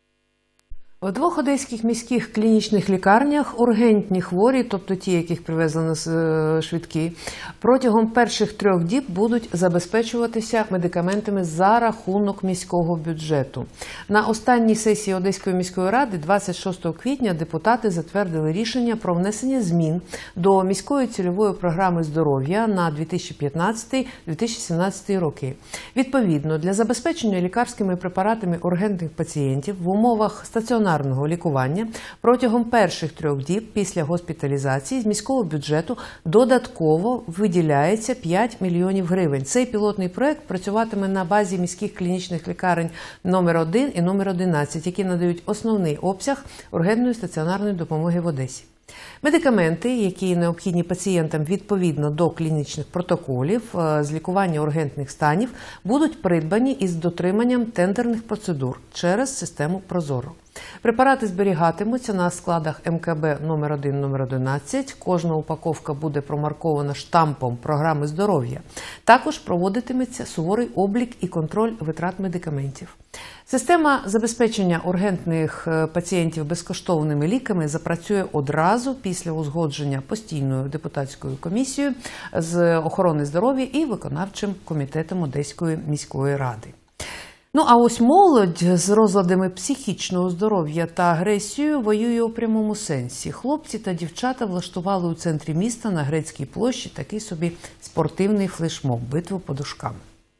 В 2 одеських міських клінічних лікарнях ургентні хворі, тобто ті, яких привезли на швидкі, протягом перших 3 діб будуть забезпечуватися медикаментами за рахунок міського бюджету. На останній сесії Одеської міської ради 26 квітня депутати затвердили рішення про внесення змін до міської цільової програми здоров'я на 2015-2017 роки. Відповідно, для забезпечення лікарськими препаратами ургентних пацієнтів в умовах стаціонарного лікування протягом перших 3 діб після госпіталізації з міського бюджету додатково виділяється 5 мільйонів гривень. Цей пілотний проект працюватиме на базі міських клінічних лікарень номер 1 і номер 11, які надають основний обсяг ургентної стаціонарної допомоги в Одесі. Медикаменти, які необхідні пацієнтам відповідно до клінічних протоколів з лікування ургентних станів, будуть придбані із дотриманням тендерних процедур через систему «Прозоро». Препарати зберігатимуться на складах МКБ номер 1, номер 11. Кожна упаковка буде промаркована штампом програми здоров'я. Також проводитиметься суворий облік і контроль витрат медикаментів. Система забезпечення ургентних пацієнтів безкоштовними ліками запрацює одразу після узгодження постійною депутатською комісією з охорони здоров'я і виконавчим комітетом Одеської міської ради. Ну а ось молодь з розладами психічного здоров'я та агресією воює у прямому сенсі. Хлопці та дівчата влаштували у центрі міста на Грецькій площі такий собі спортивний флешмоб – битву подушками.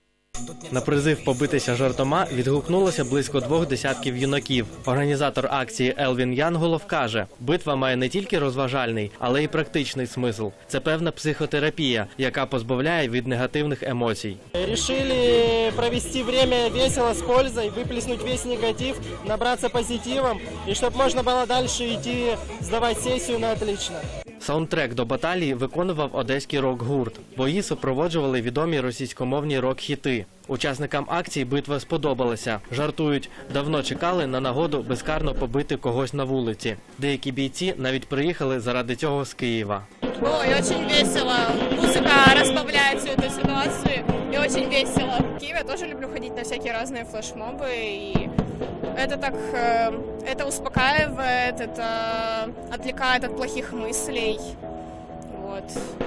На призив побитися жартома відгукнулося близько 2 десятків юнаків. Організатор акції Елвін Янголов каже, битва має не тільки розважальний, але й практичний смисл. Це певна психотерапія, яка позбавляє від негативних емоцій. Решили провести время весело, з пользою, виплеснути весь негатив, набратися позитивом, і щоб можна було далі йти здавати сесію на отлично. Саундтрек до баталії виконував одеський рок-гурт. Бої супроводжували відомі російськомовні рок-хіти. Учасникам акції битва сподобалася. Жартують, давно чекали на нагоду безкарно побити когось на вулиці. Деякі бійці навіть приїхали заради цього з Києва. Ой, очень весело. Музыка разбавляет всю эту ситуацию. И очень весело. В Киеве я тоже люблю ходить на всякие разные флешмобы. И это так, это успокаивает, это отвлекает от плохих мыслей. Вот.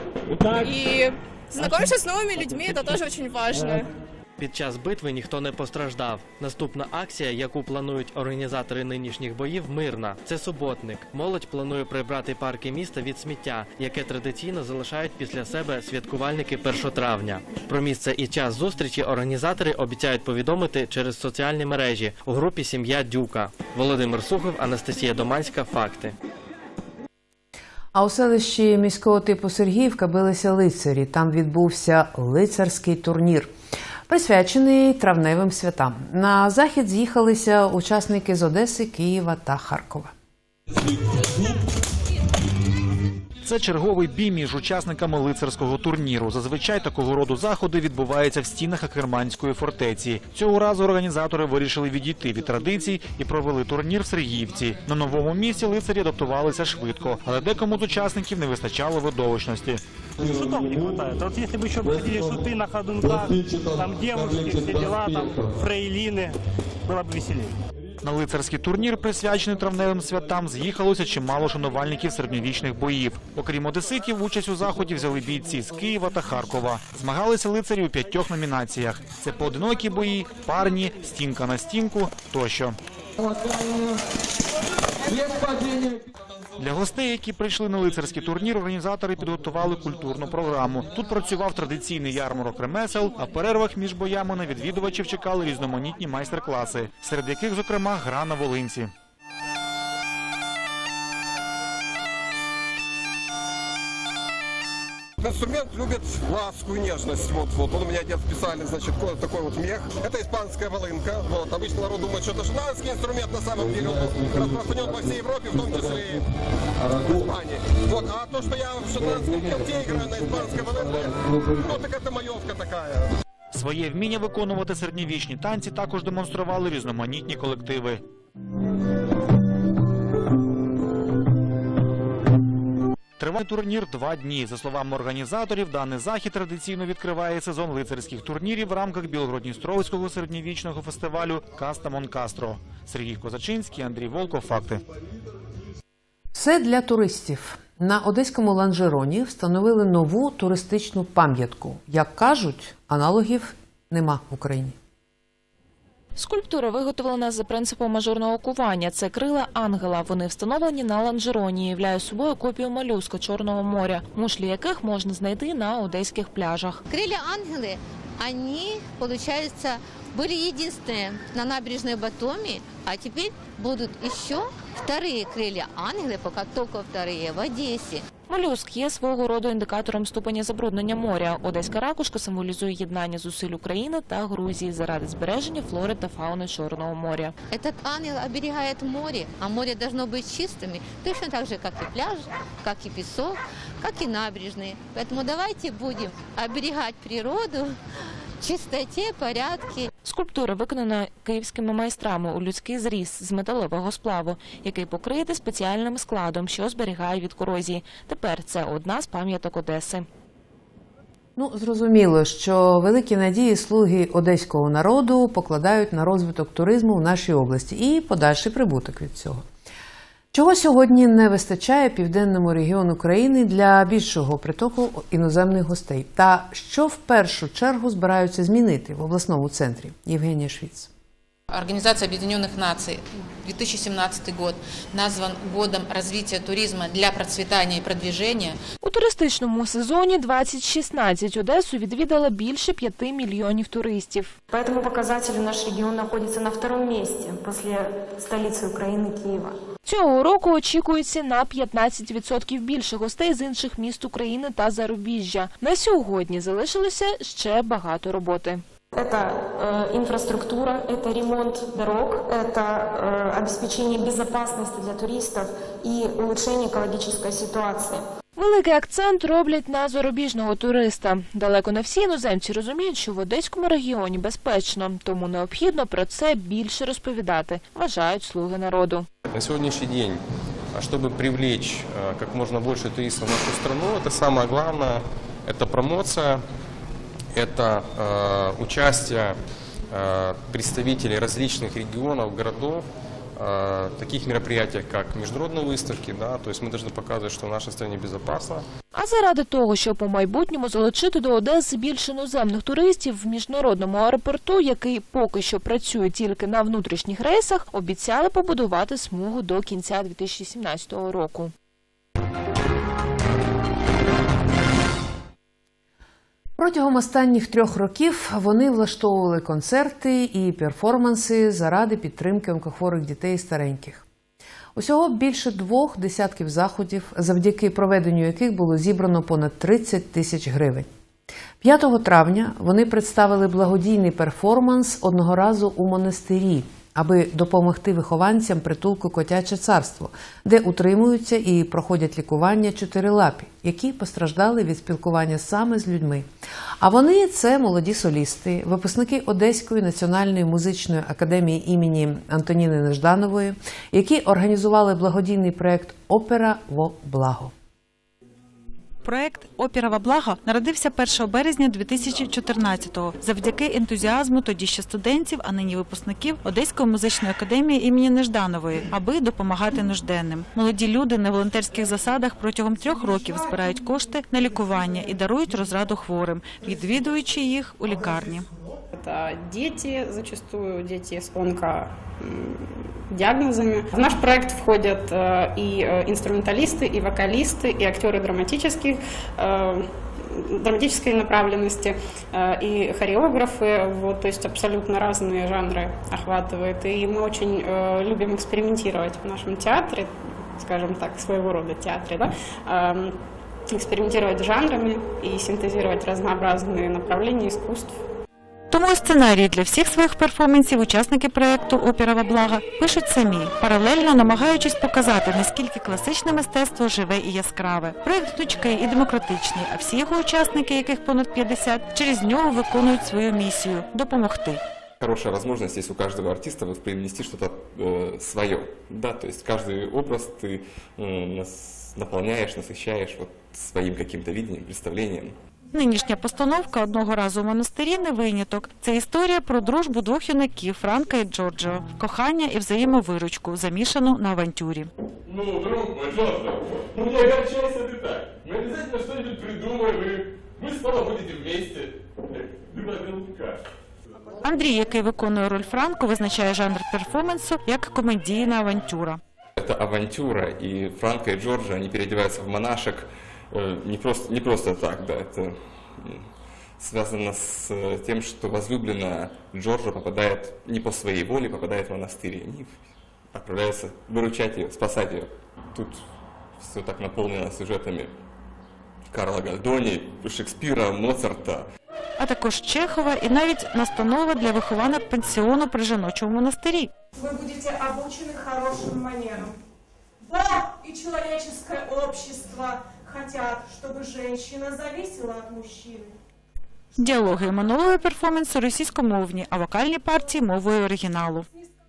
И знакомиться с новыми людьми, это тоже очень важно. Під час битви ніхто не постраждав. Наступна акція, яку планують організатори нинішніх боїв, мирна. Це суботник. Молодь планує прибрати парки міста від сміття, яке традиційно залишають після себе святкувальники 1 травня. Про місце і час зустрічі організатори обіцяють повідомити через соціальні мережі у групі «Сім'я Дюка». Володимир Сухов, Анастасія Доманська. Факти. А у селищі міського типу Сергіївка билися лицарі. Там відбувся лицарський турнір, присвячений травневим святам. На захід з'їхалися учасники з Одеси, Києва та Харкова. Це черговий бій між учасниками лицарського турніру. Зазвичай такого роду заходи відбуваються в стінах Акерманської фортеці. Цього разу організатори вирішили відійти від традицій і провели турнір в Сергіївці. На новому місці лицарі адаптувалися швидко, але декому з учасників не вистачало видовищності. Шуток не хватает. Вот если бы еще ходили шуты на ходунках, там девушки, все дела, там фрейлины, было бы веселее. На лицарський турнір, присвячений травневим святам, з'їхалося чимало шанувальників середньовічних боїв. Окрім одеситів, участь у заході взяли бійці з Києва та Харкова. Змагалися лицарі у 5 номінаціях. Це поодинокі бої, парні, стінка на стінку тощо. Для гостей, які прийшли на лицарський турнір, організатори підготували культурну програму. Тут працював традиційний ярмарок ремесел, а в перервах між боями на відвідувачів чекали різноманітні майстер-класи, серед яких, зокрема, гра на волинці. Инструмент любит ласку и нежность. Вот он у меня одет специально, значит, такой вот мех. Это испанская волынка. Вот. Обычно народ думает, что это шотландский инструмент, на самом деле он распространен по всей Европе, в том числе и в Испании. Вот. А то, что я в шотландском келте играю на испанской волынке, ну так это маевка такая. Своє вміння виконувати середньовічні танці також демонстрували різноманітні колективи. Триває турнір 2 дні. За словами організаторів, даний захід традиційно відкриває сезон лицарських турнірів в рамках Білгород-Дністровського середньовічного фестивалю «Каста Монкастро». Сергій Козачинський, Андрій Волков. Факти. Все для туристів. На Одеському Ланжероні встановили нову туристичну пам'ятку. Як кажуть, аналогів нема в Україні. Скульптура виготовлена за принципом ажурного кування. Це крила ангела. Вони встановлені на Ланжероні і являють собою копію молюска Чорного моря, мушлі яких можна знайти на одеських пляжах. Крылья ангелы, они, получается, были единственные на набережной Батуми, а теперь будут еще вторые крылья ангелы, пока только вторые в Одессе. Молюск є свого роду індикатором ступеня забруднення моря. Одеська ракушка символізує єднання зусиль України та Грузії заради збереження флори та фауни Чорного моря. Этот ангел оберегает море, а море должно быть чистыми, точно так же, как и пляж, как и песок, как и набережные. Поэтому давайте будем оберегать природу, чистоте, порядки. Скульптура виконана київськими майстрами у людський зріз з металевого сплаву, який покритий спеціальним складом, що зберігає від корозії. Тепер це одна з пам'яток Одеси. Зрозуміло, що великі надії слуги одеського народу покладають на розвиток туризму в нашій області і подальший прибуток від цього. Чого сьогодні не вистачає південному регіону країни для більшого притоку іноземних гостей? Та що в першу чергу збираються змінити в обласному центрі? Євгенія Швіц. Организация Объединенных Наций 2017 год назван годом развития туризма для процветания и продвижения. У туристичному сезоні 2016 Одесу відвідало більше 5 мільйонів туристів. По этому показателю наш регион находится на втором месте после столицы Украины Киева. Цього року очікується на 15% більше гостей з інших міст України та зарубіжжя. На сьогодні залишилося ще багато роботи. Это инфраструктура, это ремонт дорог, это обеспечение безопасности для туристов и улучшение экологической ситуации. Великий акцент роблять на зарубіжного туриста. Далеко не всі іноземці розуміють, що в Одеському регіоні безпечно, тому необхідно про це більше розповідати, вважають слуги народу. На сегодняшний день, чтобы привлечь как можно больше туристов в нашу страну, это самое главное, это промоция, это участие представителей различных регионов, городов, таких мероприятиях, как международные выставки, да, то есть мы должны показывать, что в нашей стране безопасно. А заради того, щоб у майбутньому залучити до Одеси більше іноземних туристів в міжнародному аеропорту, який поки що працює тільки на внутрішніх рейсах, обіцяли побудувати смугу до кінця 2017 року. Протягом останніх 3 років вони влаштовували концерти і перформанси заради підтримки онкохворих дітей і стареньких. Усього більше 2 десятків заходів, завдяки проведенню яких було зібрано понад 30 тисяч гривень. 5 травня вони представили благодійний перформанс одного разу у монастирі, аби допомогти вихованцям притулку «Котяче царство», де утримуються і проходять лікування чотирилапі, які постраждали від спілкування саме з людьми. А вони – це молоді солісти, випускники Одеської національної музичної академії імені Антоніни Нежданової, які організували благодійний проєкт «Опера во благо». Проект «Опера во благо» народився 1 березня 2014-го завдяки ентузіазму тоді ще студентів, а нині випускників Одеської музичної академії імені Нежданової, аби допомагати нужденним. Молоді люди на волонтерських засадах протягом 3 років збирають кошти на лікування і дарують розраду хворим, відвідуючи їх у лікарні. Это дети, зачастую дети с онкодиагнозами. В наш проект входят и инструменталисты, и вокалисты, и актеры драматической направленности, и хореографы, вот, то есть абсолютно разные жанры охватывает. И мы очень любим экспериментировать в нашем театре, скажем так, своего рода театре, да? экспериментировать с жанрами и синтезировать разнообразные направления искусств. Тому сценарії для всіх своїх перформансів учасники проєкту «Опера во благо» пишуть самі, паралельно намагаючись показати, наскільки класичне мистецтво живе і яскраве. Проєкт гнучкий і демократичний, а всі його учасники, яких понад 50, через нього виконують свою місію – допомогти. Хорошая возможность есть у каждого артиста привнести что-то свое. Да? То есть каждый образ ты наполняешь, насыщаешь вот своим каким-то видением, представлением. Нинішня постановка «Одного разу в монастирі» не виняток. Це історія про дружбу двох юнаків – Франка і Джорджо, кохання і взаємовиручку, замішану на авантюрі. Ну, друг мой, Джорджо, не огорчайся ты так. Мы обязательно что-нибудь придумаем, и вы снова будете вместе. Андрій, який виконує роль Франко, визначає жанр перформансу як комедійна авантюра. Это авантюра, и Франко и Джорджо, они переодеваются в монашек не просто так, да, это связано с тем, что возлюбленная Джорджо попадает не по своей воле, попадает в монастырь, и они отправляются выручать ее, спасать ее. Тут все так наполнено сюжетами Карла Гальдоні, Шекспіра, Моцарта. А також Чехова і навіть настанова для вихованок пансіону при жіночому монастирі. Ви будете обучені хорошим манерам. Бог и человеческое общество хотят, чтобы женщина зависела от мужчины. Діалоги і монологи перформансу російськомовні, а вокальні партії мовою оригіналу.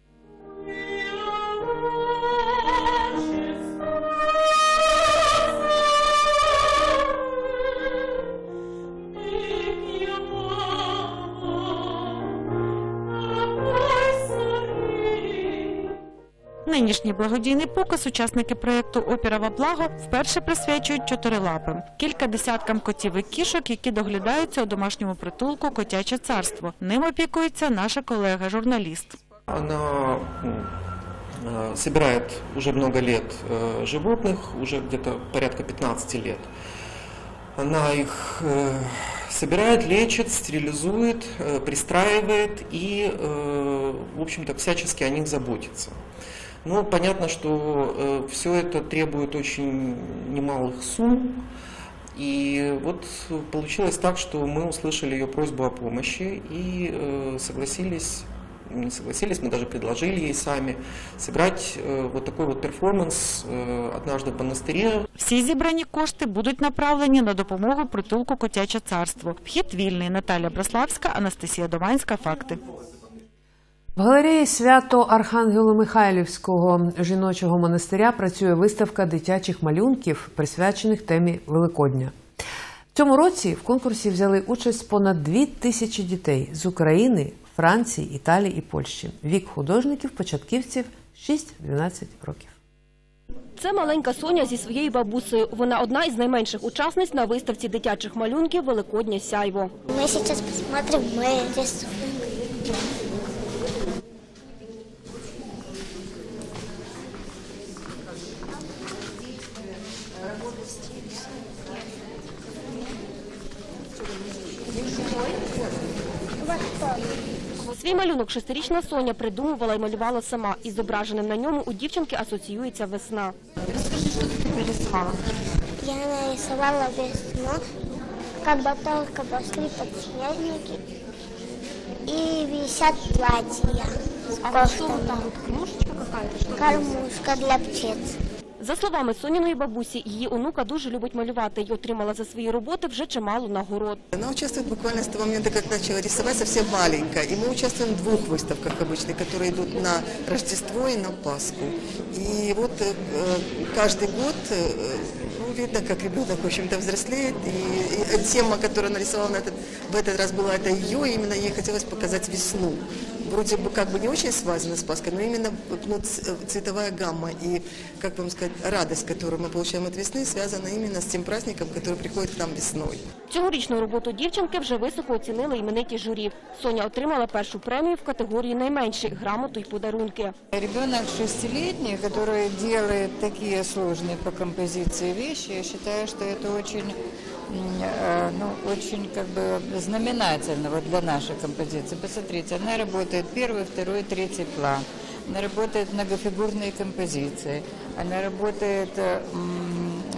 Нинішній благодійний показ учасники проєкту «Опера во благо» вперше присвячують чотирилапим. Кілька десяткам котів і кішок, які доглядаються у домашньому притулку «Котяче царство». Ним опікується наша колега-журналіст. Она собирает уже много лет животных, уже где-то порядка 15 лет. Она их собирает, лечит, стерилизует, пристраивает и, в общем-то, всячески о них заботится. Но понятно, что все это требует очень немалых сумм. И вот получилось так, что мы услышали ее просьбу о помощи и согласились, не согласились, мы даже предложили ей сами сыграть вот такой вот перформанс «Однажды в монастыре». Всі зібрані кошти будуть направлені на допомогу притулку «Котяче царство». Вхід вільний. Наталя Браславська, Анастасія Доманська. Факти. В галереї Свято-Архангело-Михайлівського жіночого монастиря працює виставка дитячих малюнків, присвячених темі Великодня. В цьому році в конкурсі взяли участь понад 2000 дітей з України, Франції, Італії і Польщі. Вік художників-початківців – 6-12 років. Це маленька Соня зі своєю бабусею. Вона одна із найменших учасниць на виставці дитячих малюнків «Великоднє сяйво». Ми зараз посмотрим мої рисунки. Свій малюнок шестирічна Соня придумувала і малювала сама. Із зображеним на ньому у дівчинки асоціюється весна. Розкажи, що ти нарисувала? Я нарисувала весну, як бы только пошли подснежники и висят платья. А что там, кормушечка какая-то? Кормушка для птиц. За словами Соніної бабусі, її онука дуже любить малювати і отримала за свої роботи вже чимало нагород. Она участвует буквально с того момента, как начала рисовать, совсем маленькая. И мы участвуем в двух выставках обычно, которые идут на Рождество и на Пасху. И вот каждый год, видно, как ребенок, в общем-то, взрослеет. И тема, которую нарисовала в этот раз, была это ее, именно ей хотелось показать весну. Вроде бы как бы не очень связано с Пасхой, но именно цветовая гамма и, как вам сказать, радость, которую мы получаем от весны, связана именно с тем праздником, который приходит к нам весной. Цьогорічну роботу дівчинки вже високо оцінили імениті журі. Соня отримала першу премію в категорії «Найменші» – грамоту й подарунки. Ребенок 6-летний, который делает такие сложные по композиции вещи, я считаю, что это очень, очень как бы знаменательно вот для нашей композиции. Посмотрите, она работает первый, второй, третий план. Она работает многофигурные композиции. Она работает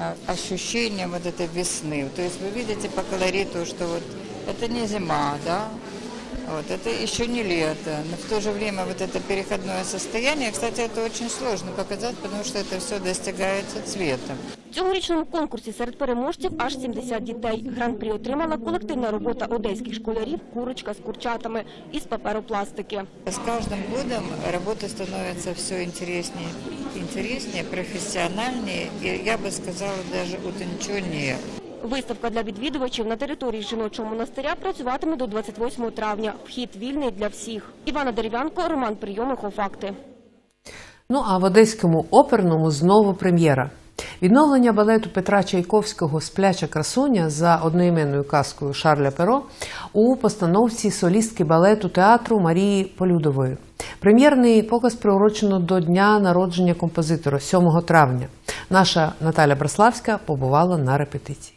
ощущением вот этой весны. То есть вы видите по колориту, что вот это не зима, да? Вот, это еще не лето, но в то же время вот это переходное состояние, кстати, это очень сложно показать, потому что это все достигается цветом. В цьогорічному конкурсі серед переможців аж 70 дітей. Гран-прі отримала колективна робота одеських школярів «Курочка з курчатами» із паперопластики. С каждым годом работа становится все интереснее, профессиональнее и, я бы сказала, даже утонченнее. Виставка для відвідувачів на території жіночого монастиря працюватиме до 28 травня. Вхід вільний для всіх. Івана Дерев'янко, Роман Прийомих, «Факти». Ну а в Одеському оперному знову прем'єра. Відновлення балету Петра Чайковського «Спляча красуня» за одноіменною казкою Шарля Перо у постановці солістки балету театру Марії Полюдової. Прем'єрний показ приурочено до дня народження композитора 7 травня. Наша Наталя Браславська побувала на репетиції.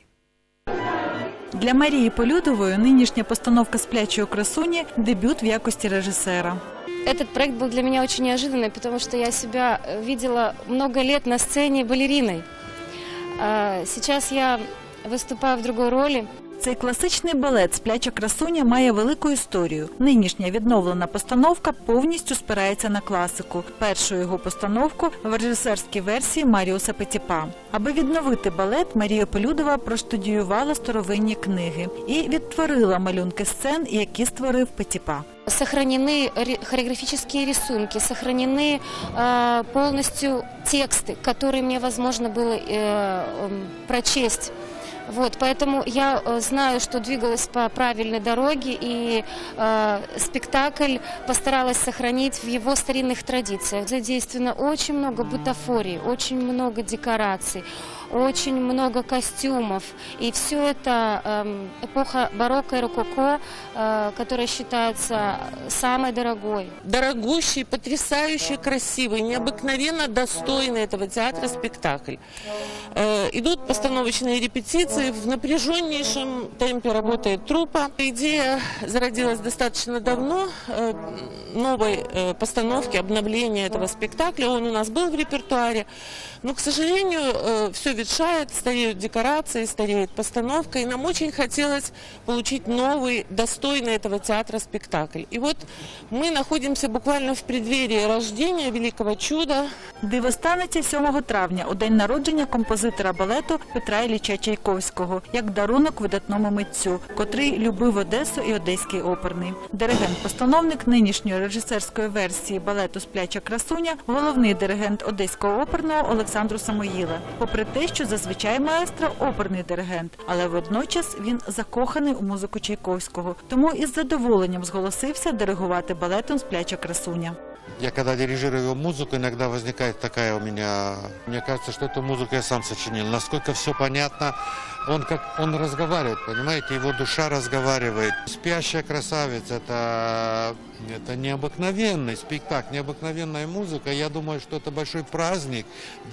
Для Марії Полюдової нинішня постановка «Сплячої красуні» – дебют в якості режисера. Этот проект был для меня очень неожиданный, потому что я себя видела много лет на сцене балериной. Сейчас я выступаю в другой роли. Цей класичний балет «Спляча красуня» має велику історію. Нинішня відновлена постановка повністю спирається на класику. Першу його постановку в режисерській версії Маріуса Петіпа. Аби відновити балет, Марія Полюдова проштудіювала старовинні книги і відтворила малюнки сцен, які створив Петіпа. Сохранены хореографические рисунки, сохранены полностью тексты, которые мне возможно было прочесть. Вот, поэтому я знаю, что двигалась по правильной дороге, и спектакль постаралась сохранить в его старинных традициях. Задействовано очень много бутафории, очень много декораций, очень много костюмов. И все это эпоха барокко и рококо, которая считается самой дорогой. Дорогущий, потрясающий, красивый, необыкновенно достойный этого театра спектакль. Идут постановочные репетиции, в напряженнейшем темпе работает труппа. Идея зародилась достаточно давно, новой постановки, обновления этого спектакля. Он у нас был в репертуаре, но, к сожалению, все ветшает, стареют декорации, стареет постановка, и нам очень хотелось получить новый, достойный этого театра спектакль. И вот мы находимся буквально в преддверии рождения великого чуда. Диво станеться 7 травня, у день народження композитора балету Петра Ілліча Чайковського, як дарунок видатному митцю, котрий любив Одесу і Одеський оперний. Диригент-постановник нинішньої режисерської версії балету «Спляча красуня» – головний диригент Одеського оперного Олександр Самоїла. Попри те, що зазвичай маестро – оперний диригент, але водночас він закоханий у музику Чайковського, тому із задоволенням зголосився диригувати балетом «Спляча красуня». Я когда дирижирую его музыку, иногда возникает такая у меня... Мне кажется, что эту музыку я сам сочинил. Насколько все понятно. Он разговаривает, понимаете? Его душа разговаривает. «Спящая красавица» – это необыкновенный спектакль, необыкновенная музыка. Я думаю, что это большой праздник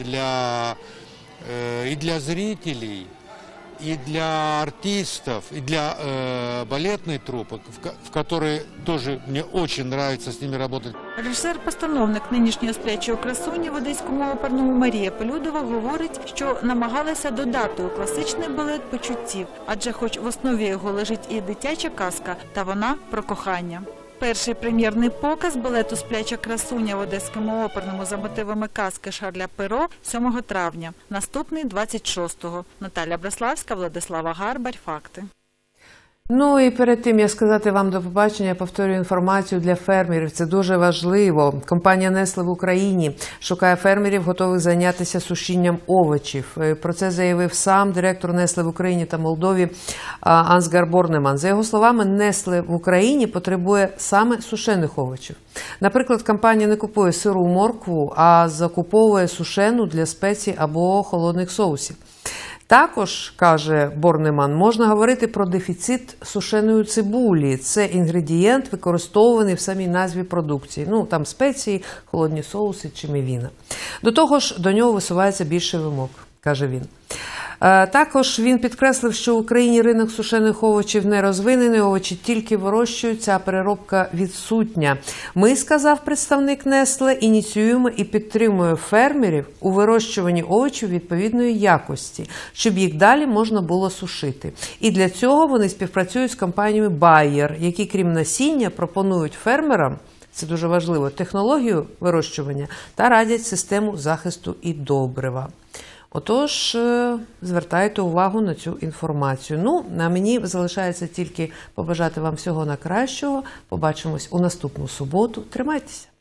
и для зрителей, и для артистов, и для балетной труппы, в которой тоже мне очень нравится с ними работать. Режисер-постановник нинішньої «Сплячої красуні» в Одеському оперному Марія Полюдова говорить, що намагалася додати у класичний балет почуттів, адже хоч в основі його лежить і дитяча казка, та вона про кохання. Перший прем'єрний показ балету «Спляча красуня» в Одеському оперному за мотивами казки Шарля Перо 7 травня. Наступний 26-го. Наталя Браславська, Владислава Гарбар, «Факти». Ну і перед тим, як сказати вам до побачення, я повторюю інформацію для фермерів. Це дуже важливо. Компанія Nestle в Україні шукає фермерів, готових зайнятися сушінням овочів. Про це заявив сам директор Nestle в Україні та Молдові Ансгар Борнеман. За його словами, Nestle в Україні потребує саме сушених овочів. Наприклад, компанія не купує сиру моркву, а закуповує сушену для спецій або холодних соусів. Також, каже Борнеман, можна говорити про дефіцит сушеної цибулі. Це інгредієнт, використовуваний в самій назві продукції. Ну, там спеції, холодні соуси чи мівіна. До того ж, до нього висувається більше вимог, каже він. Також він підкреслив, що в Україні ринок сушених овочів не розвинений, овочі тільки вирощуються, а переробка відсутня. Ми, сказав представник Nestle, ініціюємо і підтримуємо фермерів у вирощуванні овочів відповідної якості, щоб їх далі можна було сушити. І для цього вони співпрацюють з компаніями Bayer, які крім насіння пропонують фермерам, це дуже важливо, технологію вирощування та радять систему захисту і добрива. Отож, звертайте увагу на цю інформацію. Ну, а мені залишається тільки побажати вам всього найкращого. Побачимось у наступну суботу. Тримайтеся!